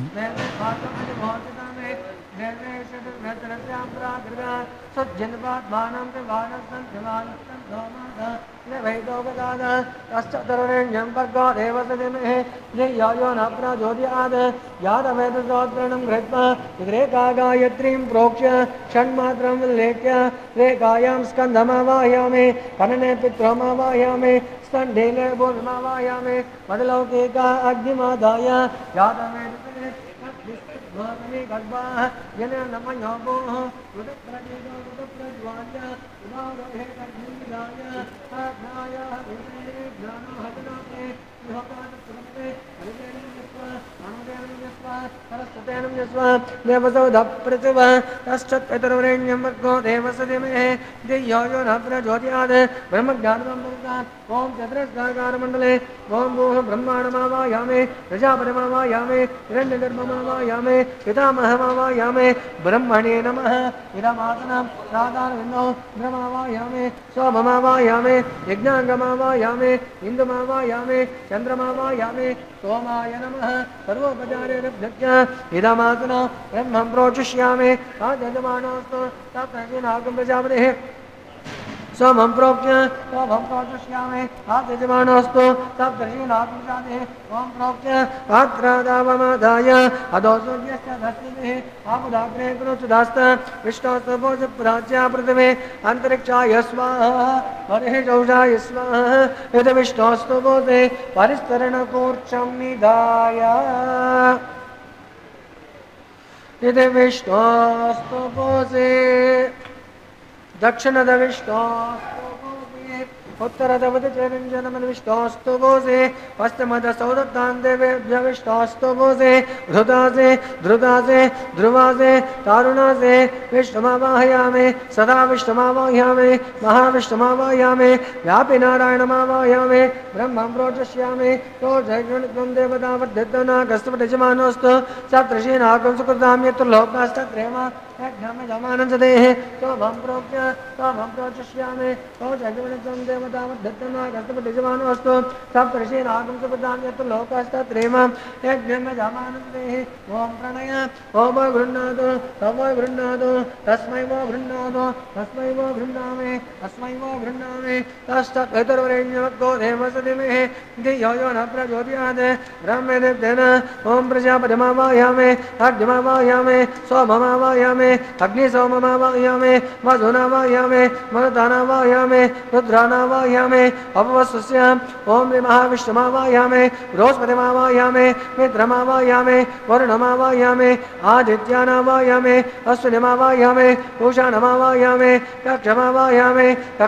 गायत्रीं प्रोक्ष्य षण्मात्रं विलेख्य रेखायां स्कन्धमावाहयामि कनने पित्रोमावाहयामि स्तण्डीले भूमिमावाहयामि मदलौकिका अग्निमादाय यादवेदे भवति गर्भाः येन नमयोः उदप्रदेशो उदप्रज्वाल्य उदारोहे कग्निदाय आज्ञाय विद्ये ज्ञानो हतनाते योगादसुरते हरिदेनं यस्वा अनुदेनं यस्वा सरस्वतेनं यस्वा देवसौधप्रतिभा तश्चत्पितर्वरेण्यं वर्गो देवस्य धीमहि धियो यो नः प्रचोदयात् ब्रह्मज्ञानमृतात् ओम चतुरस्राकारमण्डले ओम भूः ब्रह्माण्डमावाहयामि प्रजापतिमावाहयामि हिरण्यगर्भमावाहयामि पितामहमावाहयामि ब्रह्मणे नमः इदमासनं राधारविन्दौ ब्रह्मावाहयामि सोममावाहयामि यज्ञाङ्गमावाहयामि इन्दुमावाहयामि चन्द्रमावाहयामि सोमाय नमः सर्वोपचारेभ्यः इदमासनं ब्रह्मं प्रोचिष्यामि आजयमानोऽस्तु तत्प्रतिनागं प्रजापतिः सोमं प्रोक्ष्य सोमं प्रोचिष्यामि आजयमानोऽस्तु तत्प्रतिनागं ओम प्रोक्ष्य आग्रादावमादाय अधो सूर्यस्य धस्तिभिः आमुदाग्ने कृतदास्त विष्णोस्तभोजप्राच्या पृथिवे अन्तरिक्षाय स्वाहा बर्हिषौषाय स्वाहा यद् विष्णोस्तभोजे परिस्तरणकूर्चं निधाय यद् विष्णोस्तभोजे दक्षिणद विष्णोस्तभोजे उत्तरदवदचरञ्जनमन्विष्टोऽस्तु भोजे पश्चिमदसौदत्तान् देवेभ्यः विष्टोऽस्तु भोजे धृतासे धृतासे ध्रुवासे तारुणासे विष्णुमावाहयामि सदा विष्णुमावाहयामि महाविष्णुमावाहयामि व्यापि नारायणमावाहयामि ब्रह्मं प्रोचष्यामि प्रोजयगुणत्वं देवता वर्धितना कस्तपटिजमानोऽस्तु सप्तर्षीणाकं सुकृतां यत्र लोकास्तत्रेम यज्ञमयमानन्ददेः सोमं प्रोक्ष्य सोमं प्रोचष्यामि प्रोजयगुणत्वं देवता वर्धितना कस्तपटिजमानोऽस्तु सप्तर्षीणाकं सुकृतां यत्र लोकास्तत्रेम यज्ञमयमानन्ददेः ओम प्रणय ओम गृह्णातु तव गृह्णातु तस्मै वो गृह्णातु तस्मै वो गृह्णामि तस्मै वो गृह्णामि तस्तत्पितर्वरेण्यमर्गो देवस्य धीमहि धियो यो नः प्रचोदयात् ब्रह्मदेवतेन ओम प्रजापतिमावाहयामि अग्निमावाहयामि सोममावाहयामि अग्निसोममावाहयामि मधुनावाहयामि मरुतानावाहयामि रुद्रानावाहयामि अपवस्वस्य ओम महाविष्णुमावाहयामि बृहस्पतिमावाहयामि मित्रमावाहयामि वरुणमावाहयामि आदित्यानावाहयामि अश्विनीमावाहयामि पूषाणमावाहयामि कक्षमावाहयामि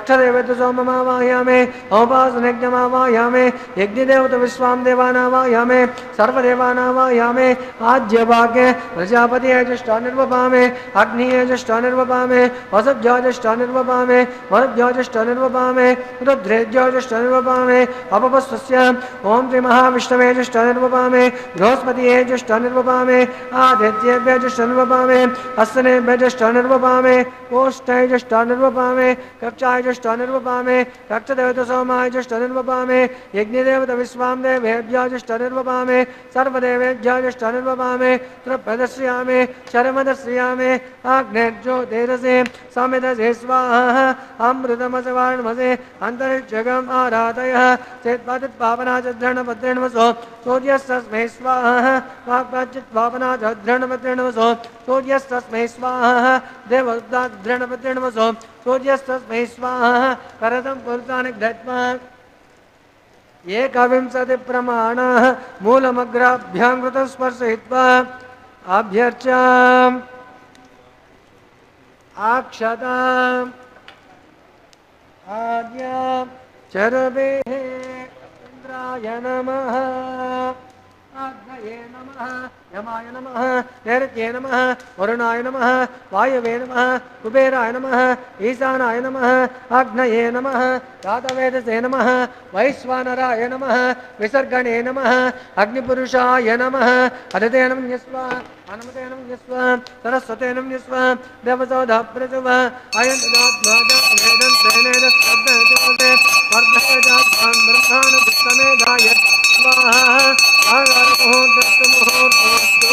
कक्षदेवतसोममावाहयामि औपासनयज्ञमावाहयामि यज्ञदेवतविश्वां देवानावाहयामि सर्वदेवानावाहयामि आज्यभाग्ये प्रजापतिये ज्येष्ठा निर्वपामि अग्निये ज्येष्ठा निर्वपामि वसुभ्यो ज्येष्ठा निर्वपामि मरुभ्यो ज्येष्ठा निर्वपामि रुद्रेभ्यो ज्येष्ठा निर्वपामि अपवस्वस्य ओम श्री महाविष्णवे ज्येष्ठा निर्वपामि बृहस्पतिये ज्येष्ठा निर्वपामि आदित्येभ्यः ज्येष्ठा निर्वपामि अश्विनेभ्यः ज्येष्ठा निर्वपामि ओष्ठाय ज्येष्ठा निर्वपामि कक्षाय ज्येष्ठा निर्वपामि कक्षदेवतसोमाय ज्येष्ठा निर्वपामि यज्ञदेवतविश्वां देवेभ्यः ज्येष्ठा निर्वपामि सर्वदेवेभ्यः ज्येष्ठा निर्वपामि तृप्रदर्शयामि शरमदर्शयामि आग्नेर्ज्योतिरसे समिदसे स्वाहा अमृतमसवाण्मसे अन्तरिक्षगम् आराधयः चेत्पातित्पावनाचद्रणपत्रेणवसो सूर्यस्तस्मै स्वाहा वाक्पाचित्पावनाचद्रणपत्रेणवसो सूर्यस्तस्मै स्वाहा देवोद्दाद्रणपत्रेणवसो सूर्यस्तस्मै स्वाहा करतं पुरुषाणि घ्नत्वा एकविंशति प्रमाणाः मूलमग्राभ्यां कृतं स्पर्शयित्वा अभ्यर्चाम् अक्षताम् आद्यां चरवेः इन्द्राय नमः आग्नये नमः यमाय नमः नैऋत्ये नमः वरुणाय नमः वायवे नमः कुबेराय नमः ईशानाय नमः आग्नये नमः जातवेदसे नमः वैश्वानराय नमः विसर्गणे नमः अग्निपुरुषाय नमः अदिते नमः यस्वा अनुमते नमः यस्वा सरस्वते नमः यस्वा देवसौधा प्रचुव अयन्तदात्माजा वेदं तेनेन स्तब्धते वर्धयजात्मान् ब्रह्मान् दुष्टमेधाय स्वाहा आगारमुहूर्तमुहूर्तमस्तु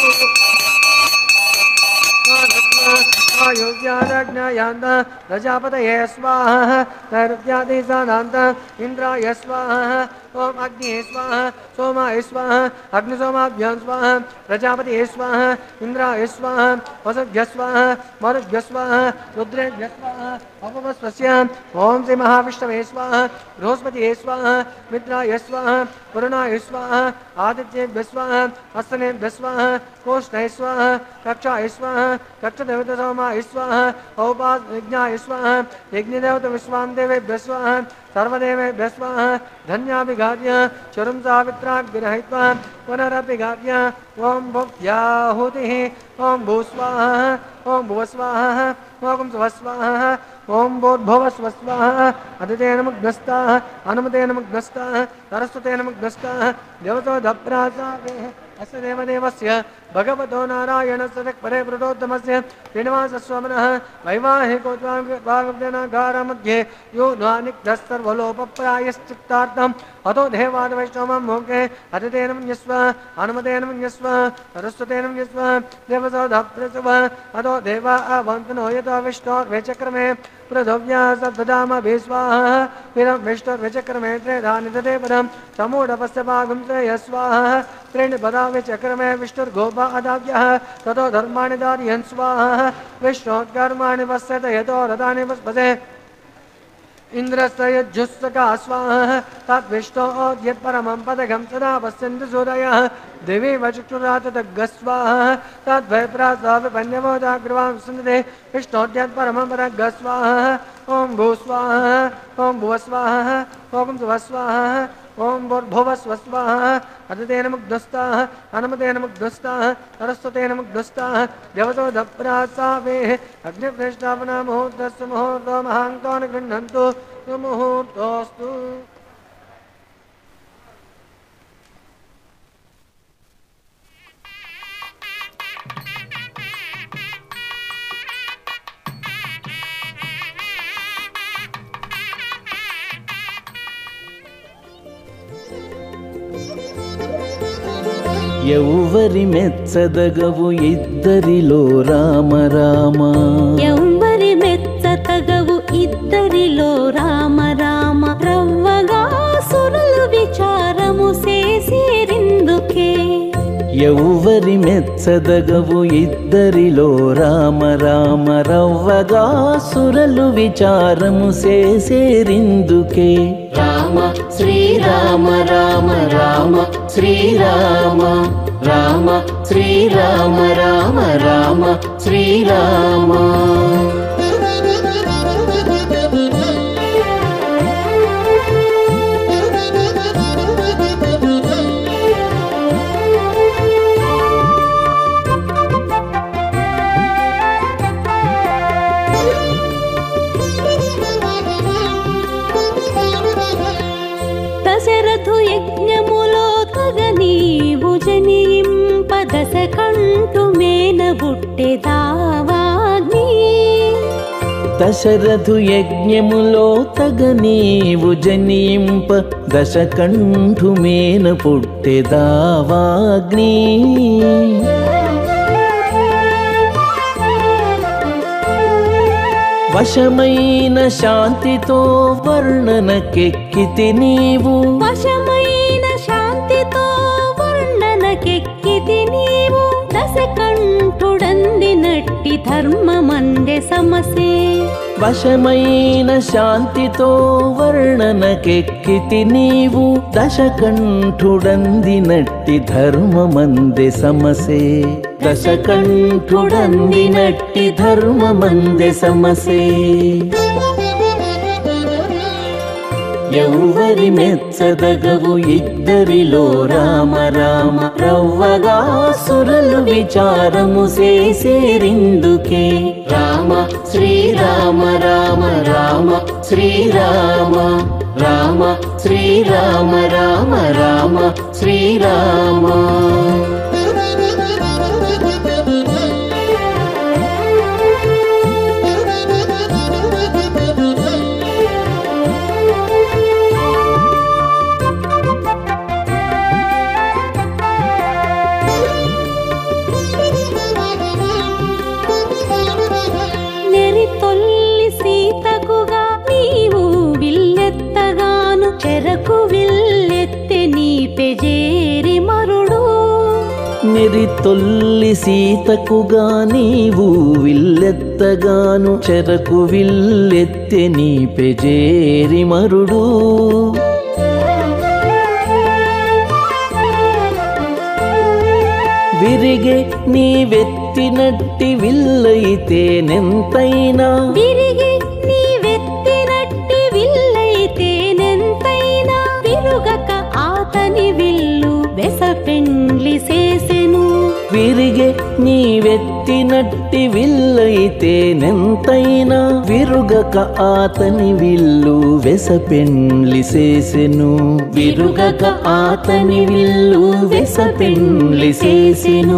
आयुर्व्यादज्ञायान्त प्रजापतये स्वाहा नैऋत्यादिशानान्त इन्द्राय स्वाहा ओम अग्निये स्वाहा सोमाय स्वाहा अग्निसोमाभ्यां स्वाहा प्रजापतये स्वाहा इन्द्राय स्वाहा वसुभ्यः स्वाहा मरुभ्यः स्वाहा रुद्रेभ्यः स्वाहा अपवस्वस्य ओम श्री महाविष्णवे स्वाहा बृहस्पतये स्वाहा मित्राय स्वाहा वरुणाय स्वाहा आदित्येभ्यः स्वाहा हस्तनेभ्यः स्वाहा कोष्ठाय स्वाहा कक्षाय स्वाहा कक्षदेवतसोमाय स्वाहा औपासविज्ञाय स्वाहा यज्ञदेवतविश्वान्देवेभ्यः स्वाहा सर्वदेवेभ्यः स्वाहा धन्याभिघात्य चरुं सावित्राग्रहीत्वा पुनरभिघात्य ओं भुव्याहुतिः ओं भूस्वाहा ओं भुवस्वाहा ओं सुवस्वाहा ओं भूर्भुवस्वस्वाहा अदिते नमग्नस्ताः अनुमते नमग्नस्ताः सरस्वते नमग्नस्ताः देवतो दप्रासावे अस्य देवदेवस्य भगवतो नारायणस्य परे प्रोतमस्य श्रीनिवासस्वामिनः वैवाहिकोद्वागनागारमध्ये यो ध्वानिग्धस्तर्वलोपप्रायश्चित्तार्थम् अतो देवादवैष्णवं मोके अदितेन यस्व हनुमतेन यस्व सरस्वतेन यस्व देवसौधप्रसव अतो देवा अवन्तनो यतो विष्णोर्वेचक्रमे पृथिव्या सद्वदाम भीस्वाहा विरं विष्णोर्वेचक्रमे त्रेधानि ददे पदं समूढपस्य भागं श्रेयस्वाहा त्रीणि पदा विचक्रमे विष्णुर्गोपा अदाव्यः ततो धर्माणि दार्यन् स्वाहा विष्णोत्कर्माणि पश्यत यतो रथानि पस्पते इन्द्रस्तयज्जुस्तका स्वाहा तद्विष्णोद्यत्परमं पदकं सदा पश्यन्ति सूरयः देवी वचक्षुरातदग्गस्वाहा तद्वैप्रासाविपन्यमोदाग्रवां सन्दते विष्णोद्यत्परमं पदग्गस्वाहा ॐ भूस्वाहा ॐ भुवस्वाहा ॐ सुवस्वाहा ओं भूर्भुवस्वस्वाहा अदितेन मुग्धस्ताः अनुमतेन मुग्धस्ताः सरस्वतेन मुग्धस्ताः देवतो दप्रासावेः अग्निप्रेष्ठापना मुहूर्तस्य मुहूर्तो महान्तो न गृह्णन्तु मुहूर्तोऽस्तु ఎవ్వరి మెచ్చదగవు ఇద్దరిలో రామ రామ ఎవ్వరి మెచ్చతగవు ఇద్దరిలో రామ రామ రవ్వగా సురులు విచారము చేసిరిందుకే ఎవ్వరి మెచ్చదగవు ఇద్దరిలో రామ రామ రవ్వగా సురలు విచారము చేసేరిందుకే రామ శ్రీరామ రామ రామ శ్రీరామ రామ శ్రీరామ రామ రామ శ్రీరామ దశరథు యజ్ఞములో తగనీవు జనింప దశకంఠు మేనబుట్టె దావాగ్ని దశరథు యజ్ఞములో తగ నీవు జనింప దశకంఠు మేన పుట్టె దావాగ్ని వశమైన శాంతితో వర్ణనకెక్కితి నీవు వశమైన శాంతితో వర్ణనకెక్కితి నీవు దశకంఠుడందినట్టి ధర్మమందె సమసే వశమైన శాంతితో వర్ణనకెక్కితి నీవు దశకంఠుడందినట్టి ధర్మమందె సమసే దశకంఠుడందినట్టి ధర్మమందె సమసే ఎవ్వరి మెచ్చదగవు ఇద్దరిలో రామ రామ రవ్వగా సురలు విచారము చేసేరిందుకే రామ శ్రీరామ రామ రామ శ్రీరామ రామ శ్రీరామ రామ రామ శ్రీరామ చెరకు విల్లెత్తె నీ పెజేరి మరుడు నిరి తొల్లి సీతకుగా నీవు విల్లెత్తగాను చెరకు విల్లెత్తె నీ పెజేరి మరుడు విరిగే నీ వెత్తినట్టి విల్లైతే నెంతైనా విరిగి నీ వెత్తినట్టి విల్లైతే నెంతైనా విరుగక ఆతని విల్లు వెసపెండ్లి చేసెను విరిగే నీ వెత్తినట్టి విల్లైతే నెంతైనా విరుగక ఆతని విల్లు వెసపెండ్లి చేసెను విరుగక ఆతని విల్లు వెసపెండ్లి చేసెను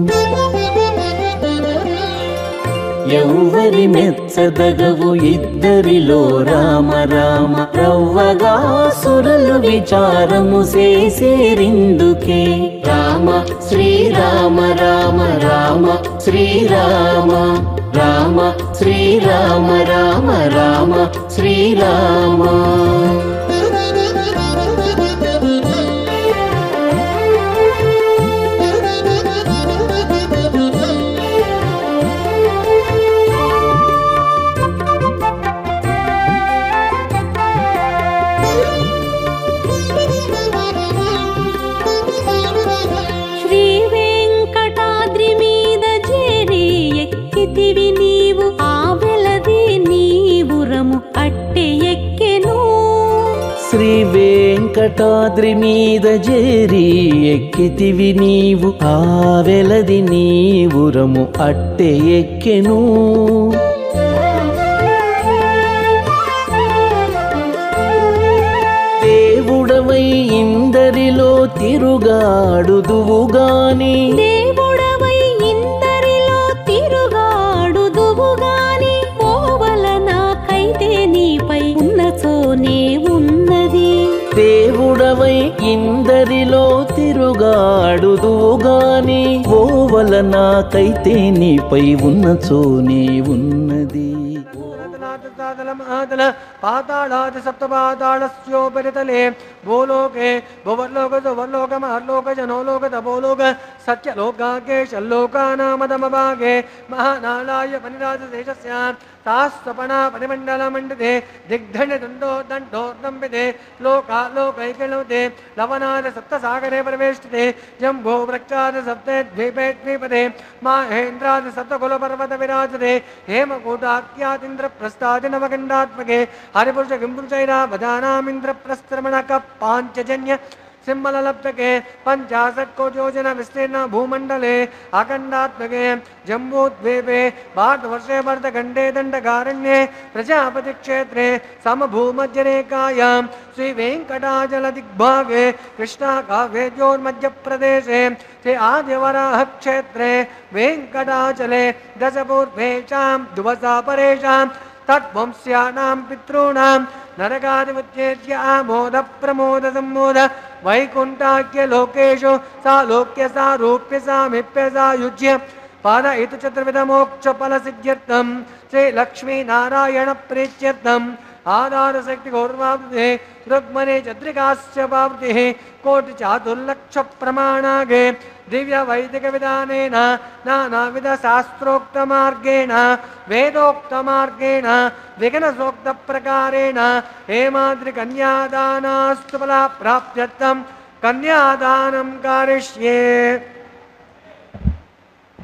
ఎవ్వరి మెచ్చదగవు ఇద్దరిలో రామ రామ రవ్వగా సురలు విచారము చేసేరిందుకే రామ శ్రీరామ రామ రామ శ్రీరామ రామ శ్రీరామ రామ రామ శ్రీరామ శ్రీ వెంకటాద్రి మీద చేరి ఎక్కితివి నీవు ఆ వెలది నీవురము అట్టె ఎక్కెను దేవుడవై ఇందరిలో తిరుగాడుదువుగాని దేవుడవై ఇందరిలో తిరుగాడుదువుగాని పోవలనాకైతే నీపై ఉన్నచోనే ఉన్నది దేవుడవై ఇందరిలో తిరుగాడుదువుగాని ఓవల నాకైతే నీపై ఉన్నచోనే ఉన్నది పాతాళాది సప్తపాతాళస్యోపరితలే భూలోకే భువర్లోక సువర్లోక మహర్లోక జనోలోక తపోలోక సత్యలోకాకేశల్లోకానామదమభాగే మహానాళాయ పనిరాజశేషస్య తాస్తపనా పరిమండలమండితే దిగ్ధండో దండోర్దంపితే లోకాలోకైకలౌతే లవనాద సప్తసాగరే ప్రవేష్టితే జంభో వృక్షాద సప్తే ద్వీపే ద్వీపదే మాహేంద్రాద సప్తకులపర్వత విరాజతే హేమకూటాఖ్యాతింద్ర ప్రస్థాది నవగండాత్మకే హరిపురుష కింపురుషైరావధానామింద్ర ప్రస్త్రమణక పాంచజన్య सिंहलप्तके 50 कोटियोजन विस्तीर्ण भूमंडले अखंडात्मके जम्बूद्वीपे भारतवर्षे भरतखंडे दंडकारण्ये प्रजापति क्षेत्रे समभूमध्यरेखायां श्री वेंकटाचल दिग्भागे कृष्णा काव्योर्मध्य प्रदेशे श्री आदिवराह क्षेत्रे वेंकटाचले दशपूर्वेषां द्वसा परेषां तद्वंस्यानां पितॄणां नरकादिमुच्चेत्य आमोद प्रमोद सम्मोद वैकुंठाख्य लोकेषु सालोक्य सारूप्य सामीप्य सायुज्य पादयित चतुर्विध मोक्ष फल सिद्ध्यर्थं श्री लक्ष्मी नारायण प्रीत्यर्थं आधार शक्ति गौरवाब्धे रुक्मणे चन्द्रिकाश्च वाब्धिः कोटि चातुर्लक्ष प्रमाणागे दिव्य वैदिक विधानेन नानाविध शास्त्रोक्त मार्गेण वेदोक्त मार्गेण विघ्नसोक्त प्रकारेण हेमाद्रि कन्यादानास्तु फला प्राप्त्यर्थं कन्यादानं कारिष्ये।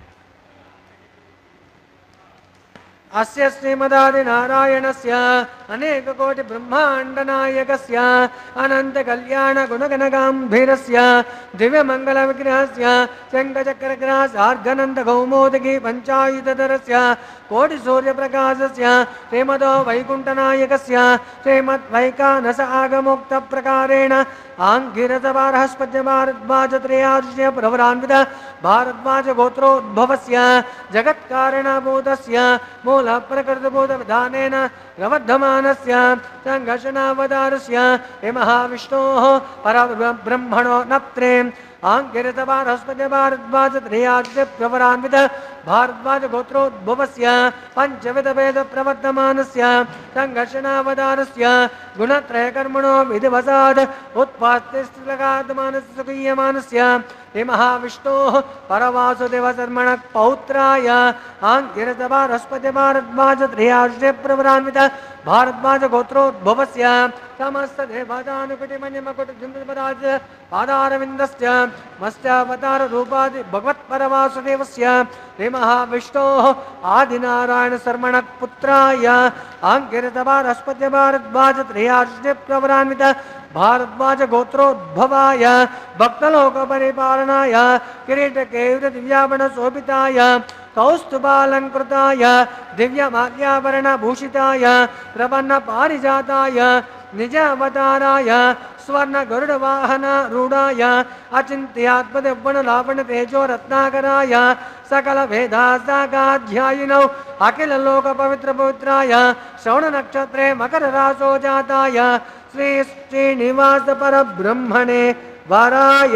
अस्य श्रीमदादिनारायणस्य अनेककोटि ब्रह्माण्डनायकस्य अनंत कल्याण गुणगणगाम्भीरस्य दिव्यमङ्गलविग्रहस्य शङ्खचक्रग्रासार्घनन्द कौमोदकी पञ्चायुधधरस्य कोटिसूर्यप्रकाशस्य श्रीमदो वैकुण्ठनायकस्य श्रीमद्वैकानस आगमोक्तप्रकारेण आङ्गिरसभारहस्पत्य भारद्वाजत्रयार्ष्य प्रवरान्वित भारद्वाज गोत्रोद्भवस्य जगत्कारणभूतस्य मूलप्रकृतिभूतविधानेन प्रवर्धमानस्य सङ्घर्षणावतारस्य हे महाविष्णोः परब्रह्मणो नप्त्रे आङ्गिरसभारहस्पत्य भारद्वाजत्रयार्ष्य प्रवरान्वित भारद्वाज गोत्रोद्भवस्य पञ्चविधभेद प्रवर्धमानस्य सङ्घर्षणावतारस्य गुणत्रयकर्मणो विधिवसाद् उत्पास्तिस्तकात्मानस्य सुखीयमानस्य हे महाविष्णोः परवासुदेवशर्मणः पौत्राय आङ्गिरसभारहस्पत्य भारद्वाजत्रयार्ष्य प्रवरान्वित भारद्वाज गोत्रोद्भवस्य समस्त देवतानुकुटिमन्यमकुटिजन्मराज पादारविन्दस्य मत्स्यावतार रूपादि भगवत्परवासुदेवस्य हे महाविष्णोः आदिनारायण शर्मणः पुत्राय आङ्गिरसभारहस्पत्य भारद्वाजत्रयार्ष्य प्रवरान्वित भारद्वाज गोत्रोद्भवाय भक्तलोकपरिपालनाय किरीटकेयूर दिव्याभरण शोभिताय कौस्तुभालंकृताय दिव्यमाल्याभरणभूषिताय प्रपन्न पारिजाताय निज अवताराय स्वर्ण गरुडवाहन रूढ़ाय अचिंत्यात्मदिव्वण तेजो रत्नाकराय सकल वेदासागाध्यायिनौ अखिल लोक पवित्र पवित्राय श्रवण नक्षत्रे मकर रासो जाताय श्री श्रीनिवास परब्रह्मणे वराय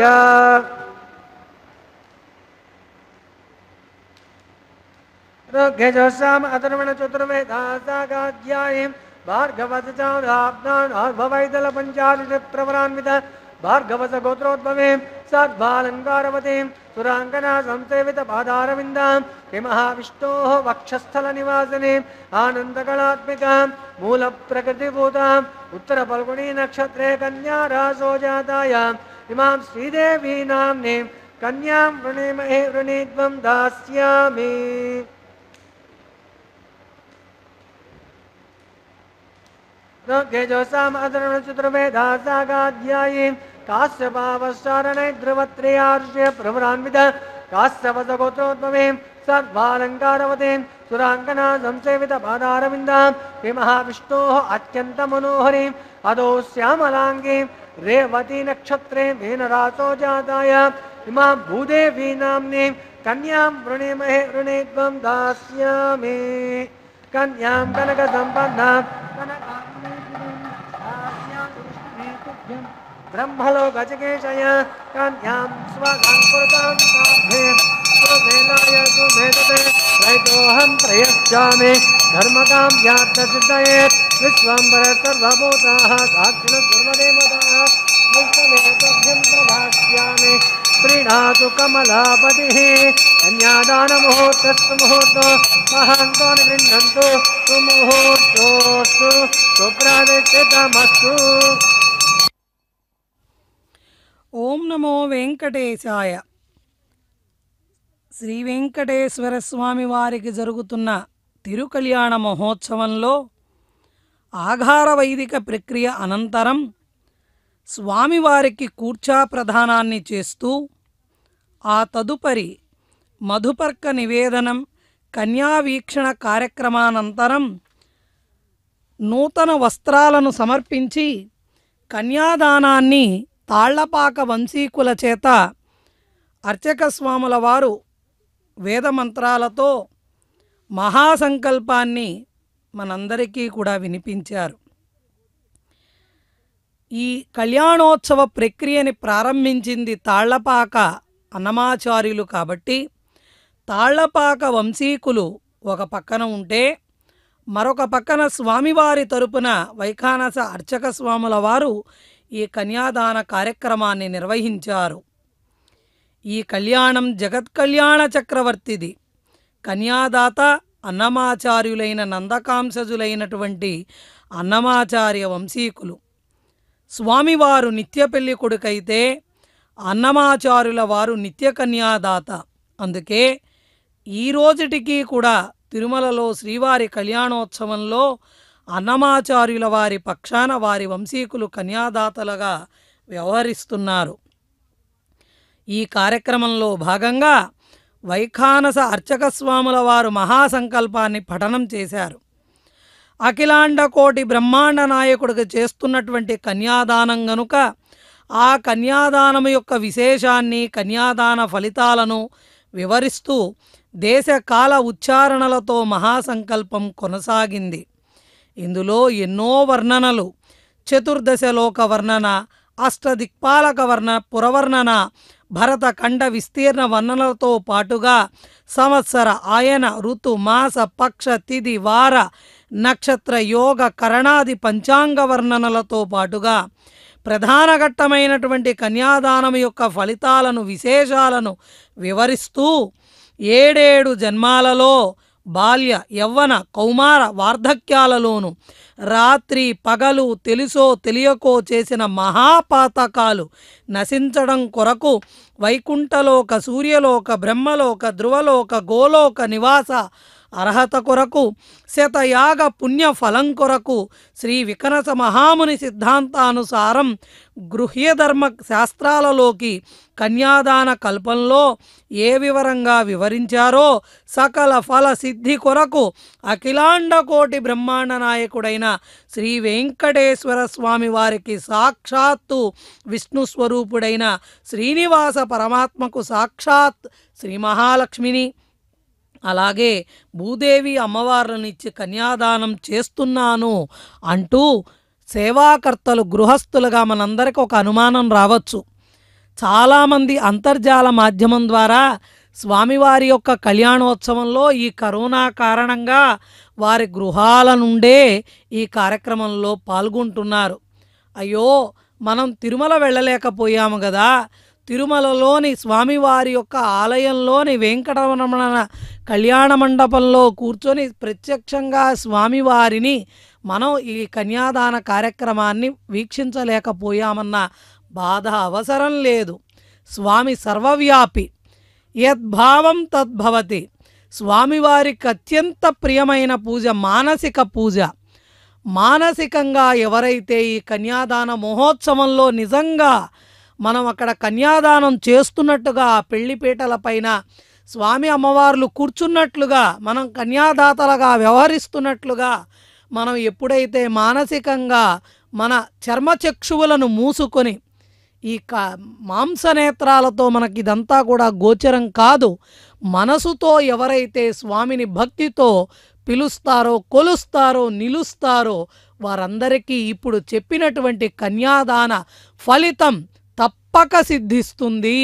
ऋग्यजुःसाम अथर्वण चतुर्वेदासागाध्यायीं भार्गवसचाभवैदल पंचालिश प्रवरान्वित भार्गवस गोत्रोद्भवीं सद्भालङ्कारवतीं सुराङ्गना संसेवित पादारविन्दां हे महाविष्णोः वक्षस्थल निवासिनीं आनन्दकलात्मिकां मूलप्रकृतिभूताम् उत्तरफल्गुणी नक्षत्रे कन्या रासो जातायां इमां श्रीदेवी नाम्नीं कन्यां वृणीमहे वृणीत्वं दास्यामि। ऋग्यजुःसाम अथर्वण चतुर्वेदासागाध्यायीं काश्यपावश्चारणे ध्रुवत्रयार्ष्य प्रवरान्वित काश्यपसगोत्रोद्भवीं सद्भालङ्कारवतीं सुराङ्गना संसेवित पादारविन्दां हे महाविष्णोः अत्यन्तमनोहरीं अदो श्यामलाङ्गीं रेवती नक्षत्रे मीनरासो जाताय इमां भूदेवी नाम्नीं कन्यां वृणीमहे वृणीत्वं दास्यामि। कन्यां कनकसम्पन्नां ब्रह्मलोकचिकीर्षय कन्यां स्वगाङ्कृतां साध्वीं स्वसेनाय सुमेधते रहितोऽहं प्रयच्छामि धर्मकाम्यार्थसिद्धये विश्वम्भर सर्वभूताः साक्षिणः सर्वदेवताः विश्वमेतभ्यं प्रभाष्यामि। प्रीणातु कमलापतिः कन्यादानमुहूर्तस्तु मुहूर्तो महान्तो निगृह्णन्तु सुमुहूर्तोऽस्तु सुप्रतिष्ठितमस्तु। ఓం నమో వెంకటేశాయ. శ్రీ వెంకటేశ్వర స్వామి వారికి జరుగుతున్న తిరుకళ్యాణ మహోత్సవంలో ఆఘార వైదిక ప్రక్రియ అనంతరం స్వామివారికి కూర్చా ప్రదానాన్ని చేస్తూ ఆ తదుపరి మధుపర్క నివేదనం కన్యావీక్షణ కార్యక్రమానంతరం నూతన వస్త్రాలను సమర్పించి కన్యాదానాన్ని తాళ్లపాక వంశీకుల చేత అర్చక స్వాముల వారు వేదమంత్రాలతో మహాసంకల్పాన్ని మనందరికీ కూడా వినిపించారు. ఈ కళ్యాణోత్సవ ప్రక్రియని ప్రారంభించింది తాళ్లపాక అన్నమాచార్యులు కాబట్టి తాళ్లపాక వంశీకులు ఒక పక్కన ఉంటే మరొక పక్కన స్వామివారి తరపున వైఖానస అర్చక స్వాముల వారు ఈ కన్యాదాన కార్యక్రమాన్ని నిర్వహించారు. ఈ కళ్యాణం జగత్కళ్యాణ చక్రవర్తిది. కన్యాదాత అన్నమాచార్యులైన నందకాంశజులైనటువంటి అన్నమాచార్య వంశీకులు. స్వామివారు నిత్య పెళ్లి కొడుకైతే అన్నమాచార్యుల వారు నిత్య కన్యాదాత. అందుకే ఈ రోజుటికి కూడా తిరుమలలో శ్రీవారి కళ్యాణోత్సవంలో అన్నమాచార్యుల వారి పక్షాన వారి వంశీకులు కన్యాదాతలుగా వ్యవహరిస్తున్నారు. ఈ కార్యక్రమంలో భాగంగా వైఖానస అర్చక స్వాముల వారు మహాసంకల్పాన్ని పఠనం చేశారు. అఖిలాండ కోటి బ్రహ్మాండ నాయకుడికి చేస్తున్నటువంటి కన్యాదానం గనుక ఆ కన్యాదానం యొక్క విశేషాన్ని, కన్యాదాన ఫలితాలను వివరిస్తూ దేశకాల ఉచ్చారణలతో మహాసంకల్పం కొనసాగింది. ఇందులో ఎన్నో వర్ణనలు, చతుర్దశలోక వర్ణన, అష్టదిక్పాలక పురవర్ణన, భరతఖండ విస్తీర్ణ వర్ణనలతో పాటుగా సంవత్సర, ఆయన, ఋతు, మాస, పక్ష, తిథి, వార, నక్షత్ర, యోగ, కరణాది పంచాంగ వర్ణనలతో పాటుగా ప్రధాన ఘట్టమైనటువంటి కన్యాదానం యొక్క ఫలితాలను, విశేషాలను వివరిస్తూ 7 జన్మాలలో బాల్య, యవ్వన, కౌమార, వార్ధక్యాలలోను రాత్రి పగలు తెలుసో తెలియకో చేసిన మహాపాతకాలు నశించడం కొరకు వైకుంఠలోక, సూర్యలోక, బ్రహ్మలోక, ధ్రువలోక, గోలోక నివాస అర్హత కొరకు, శతయాగ పుణ్య ఫలం కొరకు శ్రీ వికనస మహాముని సిద్ధాంతానుసారం గృహ్యధర్మ శాస్త్రాలలోకి కన్యాదాన కల్పంలో ఏ వివరంగా వివరించారో సకల ఫల సిద్ధి కొరకు అఖిలాండ కోటి బ్రహ్మాండ నాయకుడైన శ్రీ వెంకటేశ్వర స్వామి వారికి సాక్షాత్తు విష్ణు స్వరూపుడైన శ్రీనివాస పరమాత్మకు సాక్షాత్ శ్రీ మహాలక్ష్మిని, అలాగే భూదేవి అమ్మవార్లనిచ్చి కన్యాదానం చేస్తున్నాను అంటూ సేవాకర్తలు, గృహస్థులుగా మనందరికీ ఒక అనుమానం రావచ్చు. చాలామంది అంతర్జాల మాధ్యమం ద్వారా స్వామివారి యొక్క కళ్యాణోత్సవంలో ఈ కరోనా కారణంగా వారి గృహాల నుండే ఈ కార్యక్రమంలో పాల్గొంటున్నారు. అయ్యో, మనం తిరుమల వెళ్ళలేకపోయాము కదా, తిరుమలలోని స్వామివారి యొక్క ఆలయంలోని వెంకటరమణ కళ్యాణ మండపంలో కూర్చొని ప్రత్యక్షంగా స్వామివారిని మనం ఈ కన్యాదాన కార్యక్రమాన్ని వీక్షించలేకపోయామన్న బాధ అవసరం లేదు. స్వామి సర్వవ్యాపి, యద్భావం తద్భవతి. స్వామివారికి అత్యంత ప్రియమైన పూజ మానసిక పూజ. మానసికంగా ఎవరైతే ఈ కన్యాదాన మహోత్సవంలో నిజంగా మనం అక్కడ కన్యాదానం చేస్తున్నట్టుగా పెళ్లిపీటలపైన స్వామి అమ్మవార్లు కూర్చున్నట్లుగా, మనం కన్యాదాతలుగా వ్యవహరిస్తున్నట్లుగా మనం ఎప్పుడైతే మానసికంగా మన చర్మచక్షువులను మూసుకొని ఈ మాంసనేత్రాలతో మనకి ఇదంతా కూడా గోచరం కాదు, మనసుతో ఎవరైతే స్వామిని భక్తితో పిలుస్తారో, కొలుస్తారో, నిలుస్తారో వారందరికీ ఇప్పుడు చెప్పినటువంటి కన్యాదాన ఫలితం తప్పక సిద్ధిస్తుంది.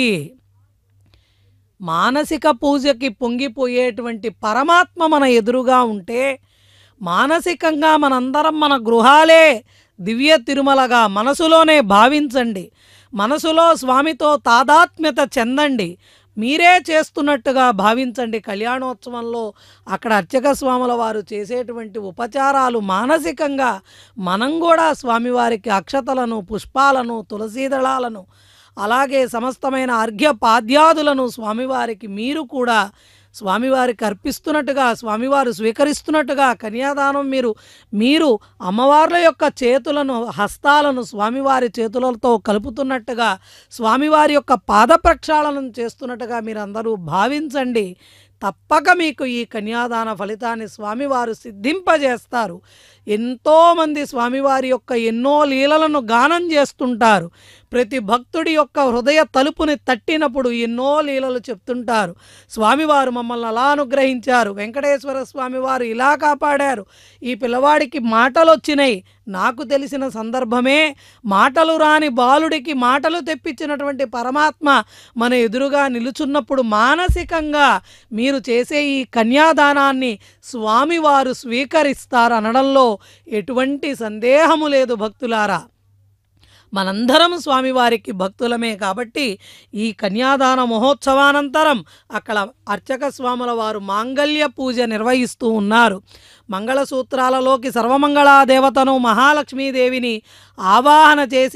మానసిక పూజకి పొంగిపోయేటువంటి పరమాత్మ మన ఎదురుగా ఉంటే మానసికంగా మనందరం మన గృహాలే దివ్య తిరుమలగా మనసులోనే భావించండి. మనసులో స్వామితో తాదాత్మ్యత చెందండి. మీరే చేస్తున్నట్టుగా భావించండి. కళ్యాణోత్సవంలో అక్కడ అర్చక స్వాముల వారు చేసేటువంటి ఉపచారాలు మానసికంగా మనం కూడా స్వామివారికి అక్షతలను, పుష్పాలను, తులసీదళాలను, అలాగే సమస్తమైన అర్ఘ్యపాద్యాదులను స్వామివారికి మీరు కూడా స్వామివారికి అర్పిస్తున్నట్టుగా, స్వామివారు స్వీకరిస్తున్నట్టుగా కన్యాదానం మీరు అమ్మవార్ల యొక్క చేతులను, హస్తాలను స్వామివారి చేతులతో కలుపుతున్నట్టుగా, స్వామివారి యొక్క పాద ప్రక్షాళనం చేస్తున్నట్టుగా మీరందరూ భావించండి. తప్పక మీకు ఈ కన్యాదాన ఫలితాన్ని స్వామివారు సిద్ధింపజేస్తారు. ఎంతోమంది స్వామివారి యొక్క ఎన్నో లీలలను గానం చేస్తుంటారు. ప్రతి భక్తుడి యొక్క హృదయ తలుపుని తట్టినప్పుడు ఎన్నో లీలలు చెప్తుంటారు. స్వామివారు మమ్మల్ని అలా అనుగ్రహించారు, వెంకటేశ్వర స్వామివారు ఇలా కాపాడారు, ఈ పిల్లవాడికి మాటలు వచ్చినాయి. నాకు తెలిసిన సందర్భమే, మాటలు రాని బాలుడికి మాటలు తెప్పించినటువంటి పరమాత్మ మన ఎదురుగా నిలుచున్నప్పుడు మానసికంగా మీరు చేసే ఈ కన్యాదానాన్ని స్వామివారు స్వీకరిస్తారు అనడంలో ఎటువంటి సందేహము లేదు. భక్తులారా, మనందరం స్వామివారికి భక్తులమే కాబట్టి ఈ కన్యాదాన మహోత్సవానంతరం అక్కడ అర్చక స్వాముల వారు మాంగళ్య పూజ నిర్వహిస్తూ ఉన్నారు. మంగళసూత్రాలలోకి సర్వమంగళా దేవతను మహాలక్ష్మీదేవిని ఆవాహన చేసి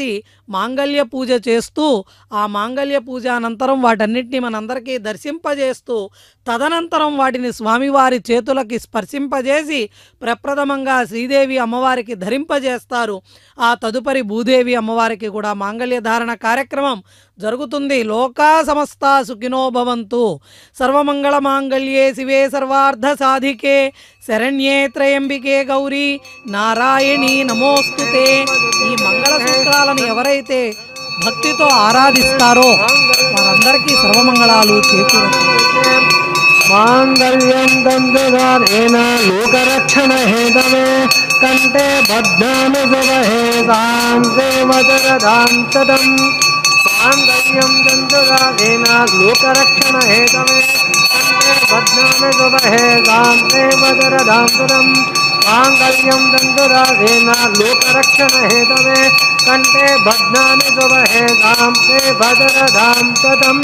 మాంగళ్య పూజ చేస్తూ ఆ మాంగళ్య పూజ అనంతరం వాటన్నిటిని మనందరికీ దర్శింపజేస్తూ తదనంతరం వాటిని స్వామివారి చేతులకి స్పర్శింపజేసి ప్రప్రథమంగా శ్రీదేవి అమ్మవారికి ధరింపజేస్తారు. ఆ తదుపరి భూదేవి అమ్మవారికి కూడా మాంగళ్య ధారణ కార్యక్రమం జరుగుతుంది. లోకా సమస్తా సుఖినో భవంతు. సర్వమంగళ మాంగళ్యే శివే సర్వార్థ సాధికే శరణ్యే త్రయంబికే గౌరీ నారాయణి నమోస్తుతే. ఈ మంగళ సూత్రాలను ఎవరైతే భక్తితో ఆరాధిస్తారో వారందరికీ సర్వమంగళాలు చేకూరుతాయి. మాంగళ్యం దందుదారేణ లోకరక్షణ హేతవే కంఠే బధ్నామి శుభహే శాంతే వదరదాం సదం. మాంగళ్యం దందుదారేణ లోకరక్షణ హేతవే కంఠే బధ్నామి శుభహే శాంతే వదరదాం సదం. మాంగళ్యం దందుదారేణ లోకరక్షణ హేతవే కంఠే బధ్నామి శుభహే శాంతే వదరదాం సదం.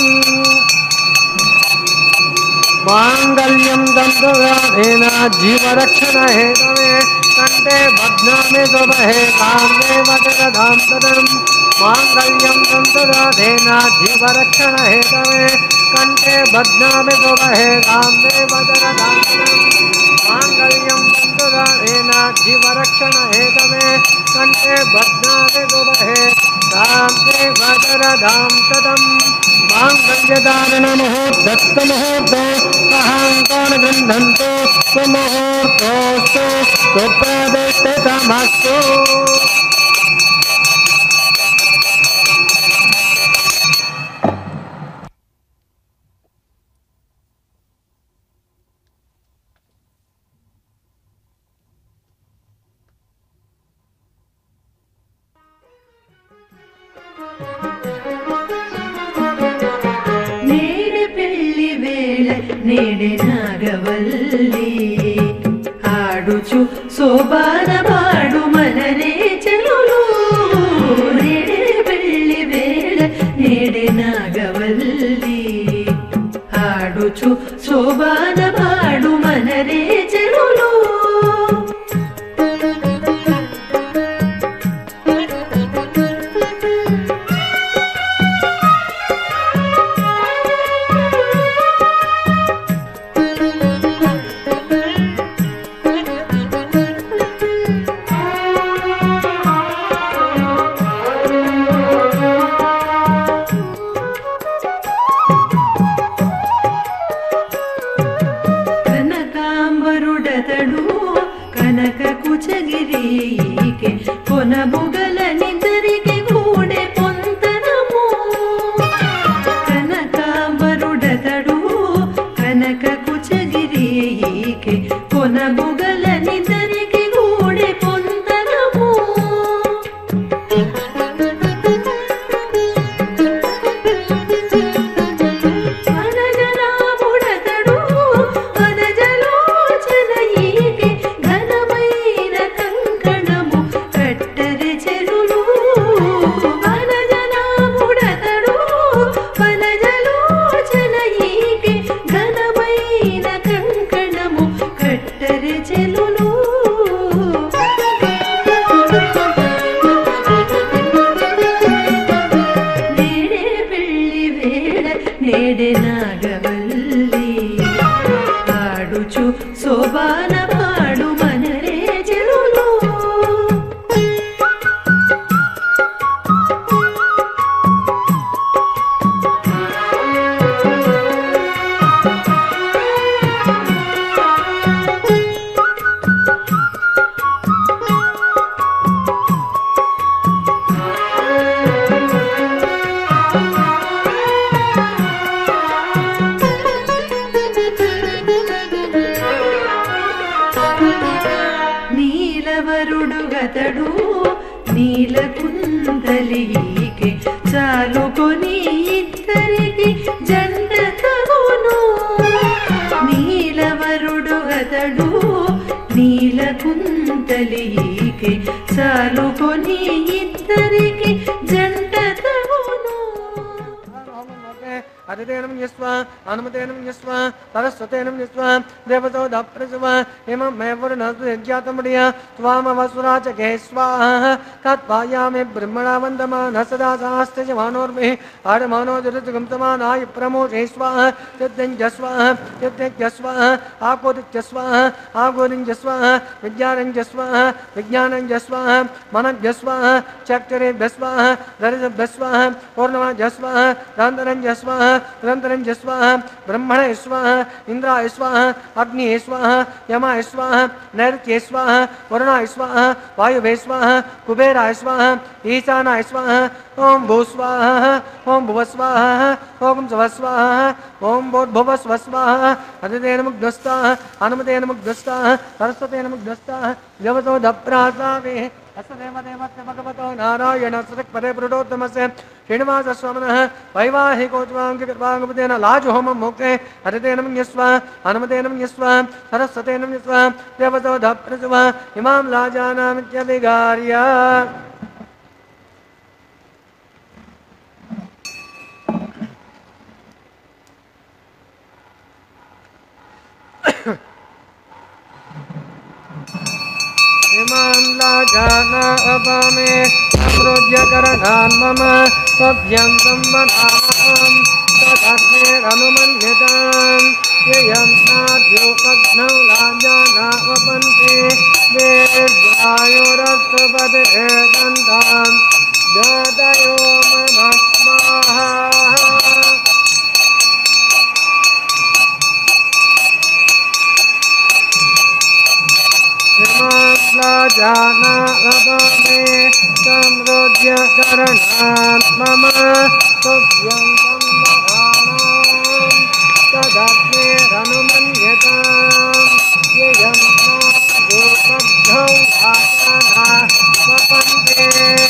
మాంగళ్యం దంతురాధేన జీవరక్షణ హేతవే కంఠే బధ్నామి శుభహే శాంతే వదరదాం సదం. మాంగళ్యం దంతురాధేన జీవరక్షణ హేతవే కంఠే బధ్నామి శుభహే శాంతే వదరదాం సదం. మాంగళ్యం దంతురాధేన జీవరక్షణ హేతవే కంఠే బధ్నామి శుభహే శాంతే వదరదాం సదం. మాంగళ్యధారణ ముహూర్త ముహూర్తో మహాంకాన్ గృహంతో సుముహూర్తోస్తు సుప్రదిష్టమస్తు. నేడే నాగవల్లి ఆడుచు శోభాన పాడు మనరే చెలులు. నేడే పెళ్లి వేళ నేడే నాగవల్లి ఆడుచు శోభాన పాడు మనరే చెలులు. కనక కుచగిరికి కొనబుగలనిద్దరికి కూడే పొంతనము. కనకాంబరుడతడు కనక కుచగిరికి కొనబుగలనిద్దరికి కూడే పొంతనము. అనజనాముడతడు అనజలోచన ఈకి ఘనమైన కంకణము కట్టెరి చెరులు. అనజనాముడతడు అనజలోచన ఈకి ఘనమైన కంకణము కట్టెరి చెలులు. నేడే పెళ్లి వేళ నేడే నాగవల్లి ఆడుచు శోభాన పాడు మనరే చెలులు. నీలవరుడుగతడు నీలకుందలికి చాలుకొని ఇద్దరికి జంట తగును. నీలవరుడుగతడు నీలకుందలికి చాలుకొని ఇద్దరికి జంట తగును. अतिथेन यस्व अनुमतेन यस्व सरस्वतेन यस्व देवतो दप्रसव इमं मे वर्णस्तु यज्ञातमडिया त्वामवसुरा च के स्वाहा तत्पायामे ब्रह्मणा वन्दमानः सदा सहस्ते च मानोर्भिः आरमानो जरुतगमतमानाय प्रमोषे स्वाहा यद्यञ्ज स्वाहा यद्यज्ञ स्वाहा आकोदित्य स्वाहा आगोदिञ्ज स्वाहा विज्ञानञ्ज स्वाहा विज्ञानञ्ज स्वाहा मनञ्ज स्वाहा चक्रेभ्य स्वाहा दरिद्रभ्य स्वाहा पूर्णमाज स्वाहा रान्तरञ्ज स्वाहा निरन्तरञ्ज स्वाहा ब्रह्मणे स्वाहा इंद्राय स्वाहा अग्निये स्वाहा यमाय स्वाहा नैऋत्ये स्वाहा वरुणाय स्वाहा वायुवे स्वाहा कुबेराय स्वाहा ईशानाय स्वाहा ओम भू स्वाहा ओम भुव स्वाहा ओम स्व स्वाहा ओम भूर्भुवस्व स्वाहा अदितेन मुग्धस्ताः अनुमतेन मुग्धस्ताः सरस्वतेन मुग्धस्ताः देवतो दप्रासावे अस्य भगवतो नारायणस्य पुरुषोत्तमस्य श्रीनिवासस्वामिनः वैवाहिकोत्वाङ्गकृपाङ्गपतेन लाजहोमं मोक्षे अदितेन यस्व अनुमतेन यस्व सरस्वतेन यस्व देवतो दप्रसव इमां लाजानामित्यभिगार्य इमां लाजाना अपामे अमृज्यकरणान् मम सभ्यं सम्मनाम् तदग्नेरनुमन्यताम् ययं नाद्योपघ्नौ लाजाना वपन्ते दीर्घायुरस्तु पतिरेदन्ताम् दातयो मम स्वाहा जाना रमे समृद्ध्यकरणान् मम तुभ्यं सम्महानां तदग्नेरनुमन्यताम् ययं नाद्योपघ्नौ लाजाना वपन्ते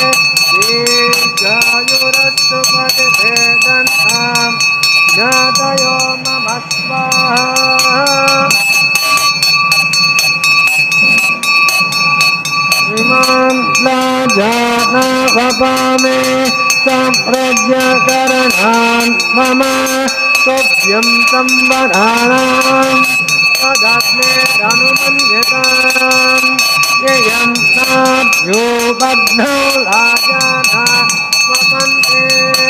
दीर्घायुरस्तु पतिभेदन्ताम् ज्ञातयो मम स्वाहा इमां लाजाना वपामे सम्प्रज्ञकरणान् मम तुभ्यं सम्वराणाम् तदग्नेरनुमन्यताम् ययं नाद्योपघ्नौ लाजाना वपन्ते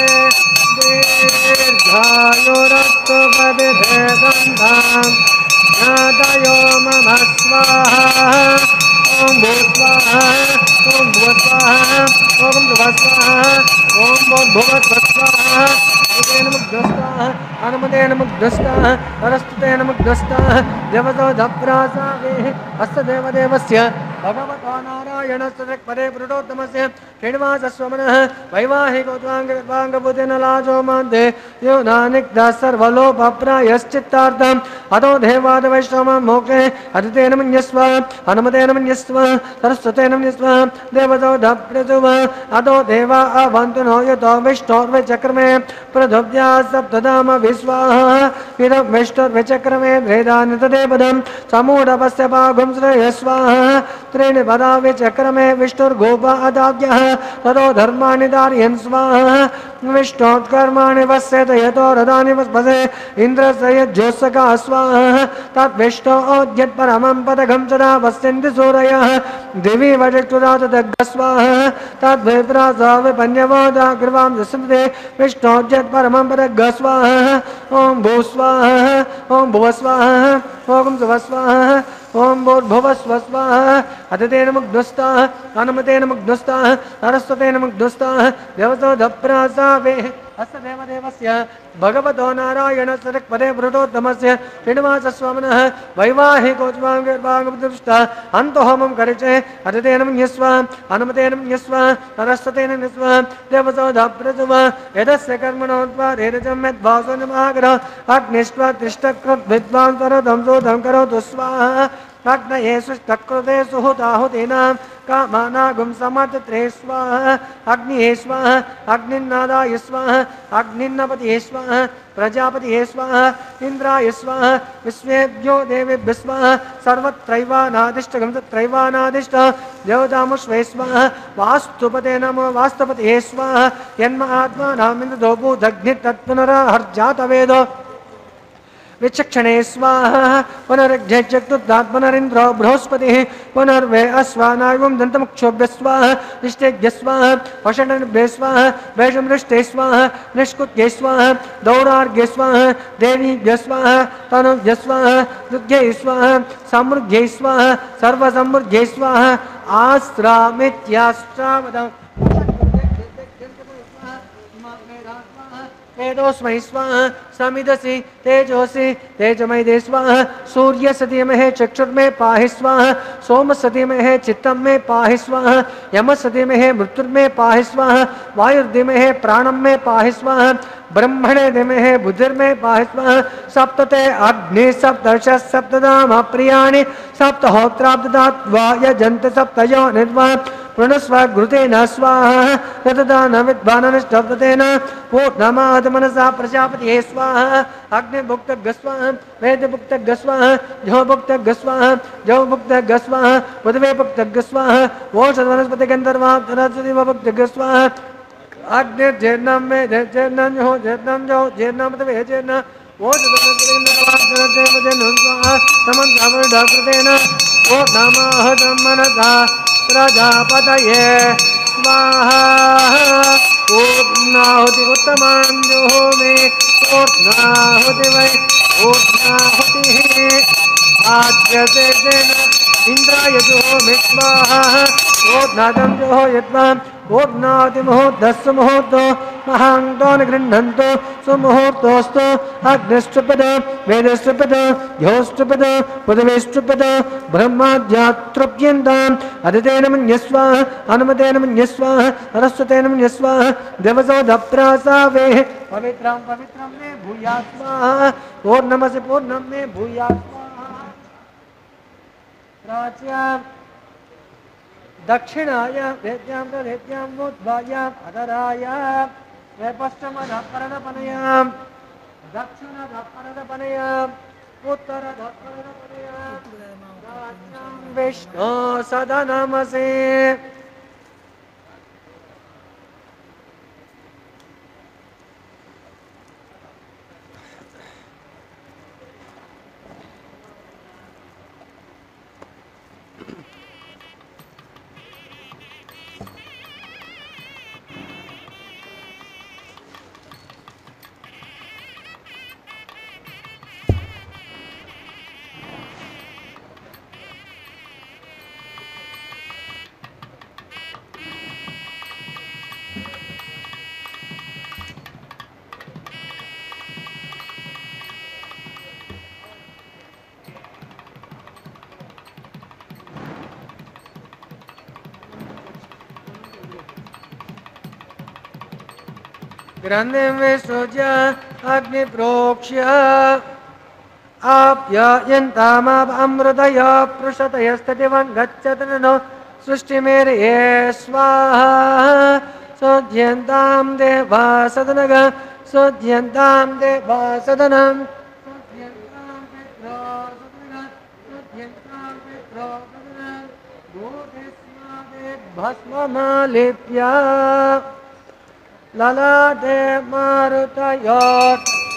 दीर्घायुरस्तु पतिभेदन्ताम् ज्ञातयो मम स्वाहा ओम भू स्वाहा ओम भुव स्वाहा ओम ध्रुव स्वाहा ओम भूर्भुवस्व स्वाहा अदितेन मुग्धस्ताः अनुमतेन मुग्धस्ताः सरस्वतेन मुग्धस्ताः देवतो दप्रासावे अस्य देवदेवस्य भगवतो नारायणस्य परे पुरुषोत्तमस्य श्रीनिवासस्वामिनः वैवाहिकोत्वाङ्गपुतेन लाजो मध्ये योधानिक्तः सर्वलोपप्रायश्चित्तार्थम् अतो देवादिवैष्णवं मोक्षे अदितेन मन्यस्व अनुमतेन मन्यस्व सरस्वतेन मन्यस्व देवतो दप्रसव अतो देवा अवन्तु नो यतो विष्णोर्वचक्रमे पृथिव्या सप्तधाम विश्वाः इदं विष्णुर्वचक्रमे भेदानि तदेपदं समूढपस्य पागुं श्रेयस्वाहा त्रीणि पदा विचक्रमे विष्णुर्गोपा अदाव्यः ततो धर्माणि धारयन् स्वाहा विष्णोत्कर्माणि वस्यत यतो रथानि वस्पसे इन्द्रस्य यज्जोत्सका स्वाहा तद्विष्णोद्यत्परमं पदकं सदा वस्यन्ति सूरयः दिवि वटिष्ठुरातदग्ग स्वाहा तद्विप्रासा विपन्यवोदा कृपां दस्मते विष्णोद्यत्परमं पदग्ग स्वाहा ॐ भू स्वाहा ॐ भुव स्वाहा ॐ सुव स्वाहा ओम भूर्भुवस्व स्वाहा अदितेन मुग्धस्ताः अनुमतेन मुग्धस्ताः सरस्वतेन मुग्धस्ताः देवतो दप्रासावे अस्य देवदेवस्य भगवतो नारायणस्य परे पुरुषोत्तमस्य श्रीनिवासस्वामिनः वैवाहिकोत्वाङ्गपुरुषः अन्तहोमं करिचे अदितेन मन्यस्व अनुमतेन मन्यस्व सरस्वतेन मन्यस्व देवतो दप्रसव यदस्य कर्मणोत्पादेरजं यद्वासो नमाग्रह अग्निष्ट्वा तिष्ठकृत् विद्वान् सरदं सोदं करोतु स्वाहा अग्नये सुष्टकृते सुहुताहुतीनां कामानागुं समर्तत्रे स्वाहा अग्निये स्वाहा अग्निन्नादाय स्वाहा अग्निन्नपतिये स्वाहा प्रजापतिये स्वाहा इंद्राय स्वाहा विश्वेभ्यो देवेभ्यः स्वाहा सर्वत्रैवानादिष्टगं तत्रैवानादिष्ट देवतामुष्वे स्वाहा वास्तुपते नमो वास्तुपतिये स्वाहा यन्म आत्मानामिन्द्रो भूदग्निर्तत्पुनरहर्जातवेदो विचक्षणे स्वाहा पुनरग्ध्यचक्तुर्दात् पुनरिन्द्रो बृहस्पतिः पुनर्वे अश्वानायुं दन्तमुक्षोभ्य स्वाहा निष्ठेभ्य स्वाहा वषण्भ्य स्वाहा वैषमृष्टे स्वाहा निष्कुत्ये स्वाहा दौरार्घ्ये स्वाहा देवीभ्य स्वाहा तनुभ्य स्वाहा दुर्गे स्वाहा समृद्ध्ये स्वाहा सर्वसमृद्ध्ये स्वाहा आस्रामित्यास्त्रावदम् तेजोस्मै स्वाहा समिदसि तेजोसि तेजमय स्वाहा सूर्य सतीमहे चक्षुर्मे पाहि स्वाहा सोम सतीमहे चित्तम में पाहि स्वाहा यम सतीमहे मृत्युर्मे पाहि स्वाहा वायुर्दिमहे प्राणम में पाहि स्वाहा ब्रह्मणे दिमहे बुद्धिर्मे पाहि स्वाहा सप्तते अग्नि सप्तर्ष सप्तधाम प्रियाणि सप्तहोत्राब्दात्वा यजन्त सप्तयो निर्वा प्रणस्व घृतेन स्वाहा ततदान विद्वाननिष्ठब्देन पूर्णमादमनसा प्रजापतिये स्वाहा अग्निभुक्तग् स्वाहा वेदभुक्तग् स्वाहा जहोभुक्तग् स्वाहा जहोभुक्तग् स्वाहा पृथिवीभुक्तग् स्वाहा ओषधवनस्पतिगन्धर्वाप्तराजदेवभुक्तग् स्वाहा अग्निर्जेर्णं मे जेर्णं जो जेर्णं जो जेर्णं पृथिवी जेर्णं ओषधवनस्पतिगन्धर्वाप्तराजदेवभुक्तग् स्वाहा समन्तावृढकृतेन पूर्णमाहतं मनसा प्रजापतये स्वाहा पूर्णाहुति उत्तमां जुहोमि पूर्णाहुति वै पूर्णाहुतिः आद्यते तेन इन्द्राय जुहोमि स्वाहा पूर्णादं जुहो यद्वां पूर्णाहुति मुहूर्तस्य मुहूर्तो महान्तो निगृह्णन्तो सुमुहूर्तोऽस्तु अग्निष्टुपद वेदष्टुपद ह्योष्टुपद पृथिवीष्टुपद ब्रह्माद्यातृप्यन्ताम् अदितेन मन्यस्व हनुमतेन मन्यस्व सरस्वतेन मन्यस्व देवसोदप्रासावेः पवित्रं पवित्रं मे भूयात् स्वाहा पूर्णमसि पूर्णं मे भूयात् स्वाहा प्राच्यां दक्षिणाय वेद्यां तदेद्यां वोद्भायाम् अधराय पश्चिमधपरदपनयां दक्षिणधपरदपनयां उत्तरधपरदपनयां प्राच्यां विष्णो सदा नमसे ग्रन्थिं विसृज्य अग्निप्रोक्ष्य आप्यायन्तामृतया पृषतयस्ततिवन् गच्छतनो सृष्टिमेरये स्वाहा सुध्यन्तां देवा सदनग सुध्यन्तां देवा सदनं भस्ममालिप्य ललाटे मारुतयोर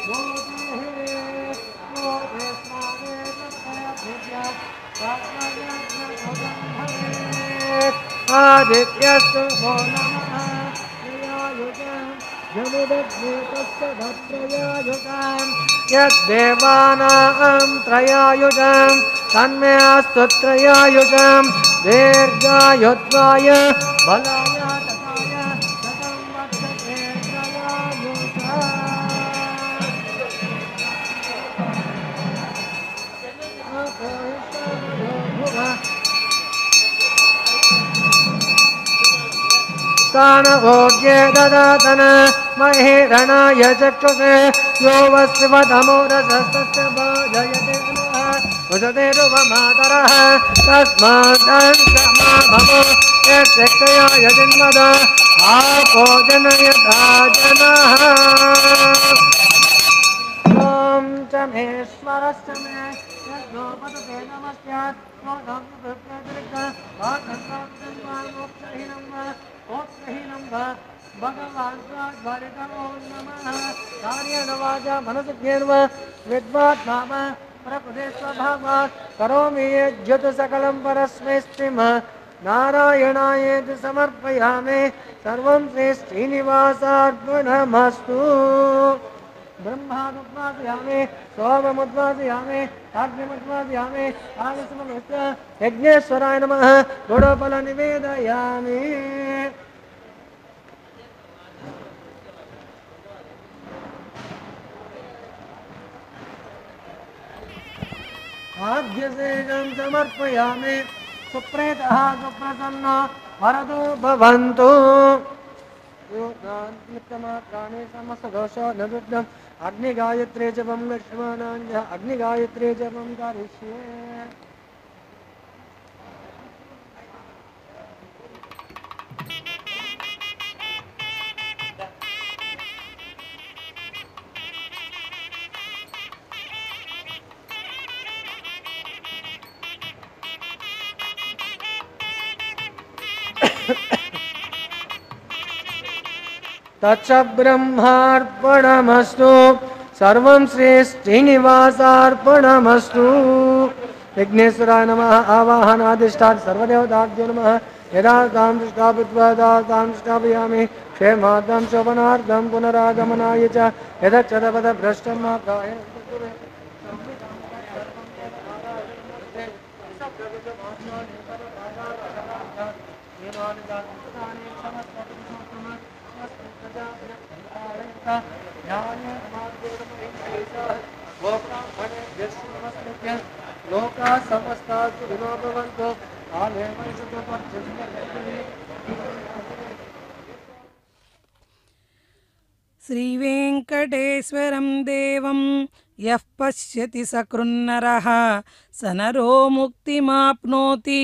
आदित्यस्तु भो नमः जमुदग्नितस्सदप्रयायुतां यद्देवानां त्रयायुजां तन्मे अस्तु त्रयायुजां दीर्घायुत्वाय बलाय स्थानभोग्ये ददातन महिरणाय चक्षुषे यो वस्वधमो रसस्तस्य भाजयते नमः उषतेरुवमातरः तस्मादन्तमा भवो यक्षया यजिन्मद आपो जनयता जनः ॐ च मेश्वरश्च मे यज्ञोपतते नमस्यात् मोक्षहीनं वा भगवान् स्वाध्वरितमो नमः कार्येण वाचा मनसुज्ञेन वा विद्वात्मा वा प्रकृतिस्वभावात् करोमि यज्ञुत सकलं परस्मै स्त्रीमः नारायणायेति समर्पयामि सर्वं श्री श्रीनिवासार्पणमस्तु ब्रह्मादुद्वासयामि सोममुद्वासयामि अग्निमुद्वासयामि आलस्यमस्य यज्ञेश्वराय नमः गुडफलं निवेदयामि आद्यसेनं समर्पयामि सुप्रेतः सुप्रसन्नो वरदो भवन्तु नित्यमात्राणि समस्तदोषो नदुग्धम् अग्निगायत्रे जपं लक्ष्मणाञ्च अग्निगायत्रे जपं करिष्ये तच्च ब्रह्मार्पणमस्तु सर्वं श्री श्रीनिवासार्पणमस्तु विघ्नेश्वराय नमः आवाहनादिष्टात् सर्वदेवताभ्यो नमः यदा तां दृष्टापित्वा तां दृष्टापयामि क्षेमार्थं शोभनार्थं पुनरागमनाय च यदच्चदपदभ्रष्टं मा प्राय लोका समस्ता सुखिनो भवन्तु काले वैशतो श्रीवेङ्कटेश्वरं देवं यः पश्यति सकृन्नरः स नरो मुक्तिमाप्नोति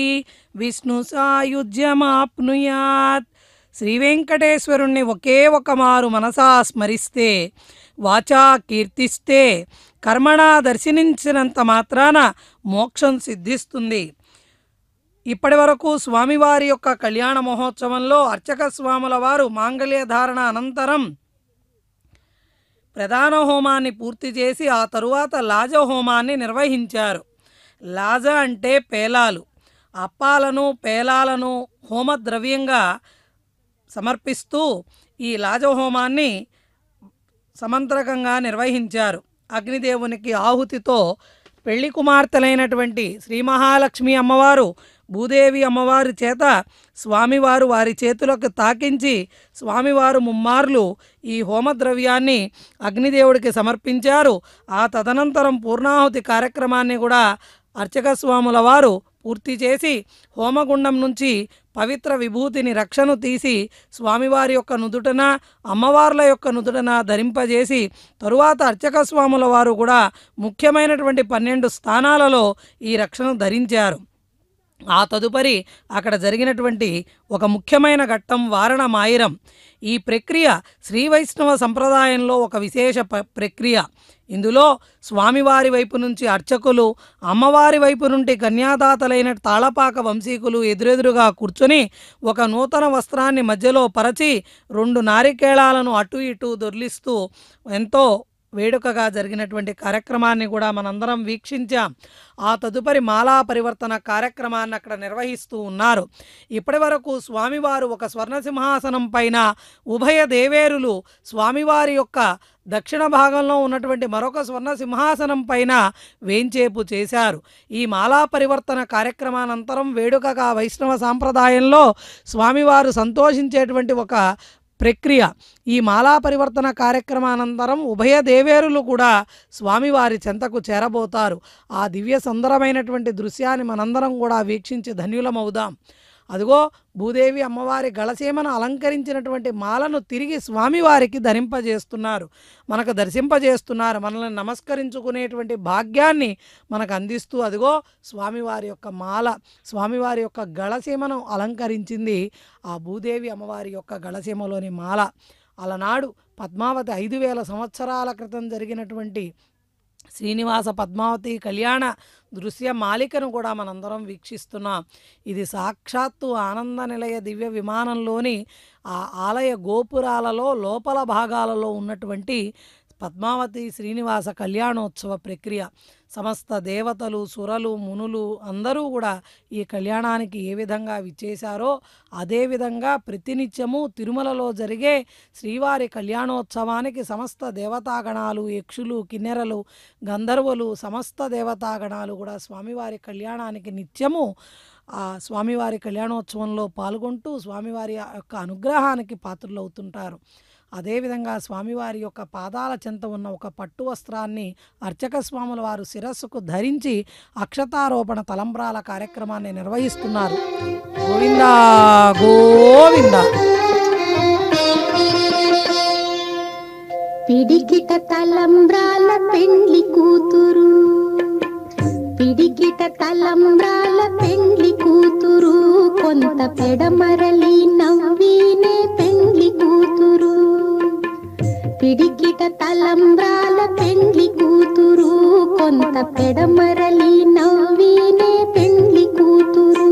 విష్ణుసాయుజ్యమాప్నుయాత్. శ్రీ వెంకటేశ్వరుణ్ణి ఒకే ఒక మారు మనసా స్మరిస్తే, వాచా కీర్తిస్తే, కర్మణా దర్శించినంత మాత్రాన మోక్షం సిద్ధిస్తుంది. ఇప్పటి వరకు స్వామివారి యొక్క కళ్యాణ మహోత్సవంలో అర్చక స్వాముల వారు మాంగళ్య ధారణ అనంతరం ప్రధాన హోమాన్ని పూర్తి చేసి ఆ తరువాత లాజ హోమాన్ని నిర్వహించారు. లాజ అంటే పేలాలు. అప్పాలను పేలాలను హోమద్రవ్యంగా సమర్పిస్తూ ఈ లాజహోమాన్ని సమంత్రకంగా నిర్వహించారు. అగ్నిదేవునికి ఆహుతితో పెళ్లి కుమార్తెలైనటువంటి శ్రీ మహాలక్ష్మి అమ్మవారు భూదేవి అమ్మవారి చేత స్వామివారు వారి చేతులకు తాకించి స్వామివారు ముమ్మార్లు ఈ హోమద్రవ్యాన్ని అగ్నిదేవుడికి సమర్పించారు. ఆ తదనంతరం పూర్ణాహుతి కార్యక్రమాన్ని కూడా అర్చక స్వాముల వారు పూర్తి చేసి హోమగుండం నుంచి పవిత్ర విభూతిని రక్షను తీసి స్వామివారి యొక్క నుదుటన అమ్మవార్ల యొక్క నుదుటన ధరింపజేసి తరువాత అర్చక స్వాముల వారు కూడా ముఖ్యమైనటువంటి 12 స్థానాలలో ఈ రక్షను ధరించారు. ఆ తదుపరి అక్కడ జరిగినటువంటి ఒక ముఖ్యమైన ఘట్టం వారణమాయిరం. ఈ ప్రక్రియ శ్రీ వైష్ణవ సంప్రదాయంలో ఒక విశేష ప్రక్రియ. ఇందులో స్వామివారి వైపు నుంచి అర్చకులు, అమ్మవారి వైపు నుండి కన్యాదాతలైన తాళపాక వంశీకులు ఎదురెదురుగా కూర్చొని ఒక నూతన వస్త్రాన్ని మధ్యలో పరచి 2 నారికేళాలను అటు ఇటు దొర్లిస్తూ ఎంతో వేడుకగా జరిగినటువంటి కార్యక్రమాన్ని కూడా మనందరం వీక్షించాం. ఆ తదుపరి మాలా పరివర్తన కార్యక్రమాన్ని అక్కడ నిర్వహిస్తూ ఉన్నారు. ఇప్పటి వరకు స్వామివారు ఒక స్వర్ణసింహాసనం పైన, ఉభయ దేవేరులు స్వామివారి యొక్క దక్షిణ భాగంలో ఉన్నటువంటి మరొక స్వర్ణ సింహాసనం పైన వేంచేపు చేశారు. ఈ మాలా పరివర్తన కార్యక్రమానంతరం వేడుకగా వైష్ణవ సాంప్రదాయంలో స్వామివారు సంతోషించేటువంటి ఒక ప్రక్రియ. ఈ మాలా పరివర్తన కార్యక్రమానంతరం ఉభయ దేవేరులు కూడా స్వామివారి చెంతకు చేరబోతారు. ఆ దివ్య సుందరమైనటువంటి దృశ్యాన్ని మనందరం కూడా వీక్షించి ధన్యులమవుదాం. అదిగో భూదేవి అమ్మవారి గళసీమను అలంకరించినటువంటి మాలను తిరిగి స్వామివారికి ధరింపజేస్తున్నారు, మనకు దర్శింపజేస్తున్నారు, మనల్ని నమస్కరించుకునేటువంటి భాగ్యాన్ని మనకు అందిస్తూ అదిగో స్వామివారి యొక్క మాల, స్వామివారి యొక్క గళసీమను అలంకరించింది ఆ భూదేవి అమ్మవారి యొక్క గళసీమలోని మాల. అలనాడు పద్మావతి 5000 సంవత్సరాల క్రితం జరిగినటువంటి శ్రీనివాస పద్మావతి కళ్యాణ దృశ్య మాలికను కూడా మనందరం వీక్షిస్తున్నాం. ఇది సాక్షాత్తు ఆనంద నిలయ దివ్య విమానంలోని ఆ ఆలయ గోపురాలలో లోపల భాగాలలో ఉన్నటువంటి పద్మావతి శ్రీనివాస కళ్యాణోత్సవ ప్రక్రియ. సమస్త దేవతలు, సురలు, మునులు అందరూ కూడా ఈ కళ్యాణానికి ఏ విధంగా విచ్చేశారో అదేవిధంగా ప్రతినిత్యము తిరుమలలో జరిగే శ్రీవారి కళ్యాణోత్సవానికి సమస్త దేవతాగణాలు, యక్షులు, కిన్నెరలు, గంధర్వులు, సమస్త దేవతాగణాలు కూడా స్వామివారి కళ్యాణానికి నిత్యము ఆ స్వామివారి కళ్యాణోత్సవంలో పాల్గొంటూ స్వామివారి యొక్క అనుగ్రహానికి పాత్రులవుతుంటారు. అదేవిధంగా స్వామివారి యొక్క పాదాల చెంత ఉన్న ఒక పట్టు వస్త్రాన్ని అర్చక స్వాముల వారు శిరస్సుకు ధరించి అక్షతారోపణ తలంబ్రాల కార్యక్రమాన్ని నిర్వహిస్తున్నారు. గోవిందా గోవింద. పిడికిట తలంబ్రాల పెండ్లి కూతురు, పిడికిట తలంబ్రాల పెండ్లి కూతురు, కొంత పెడమరలి నవ్వినే పెండ్లి కూతురు. పిడికిట తలంబ్రాల పెండ్లి కూతురు, కొంత పెడమరలి నవ్వినే పెండ్లి కూతురు.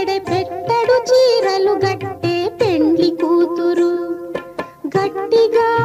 గట్టిగా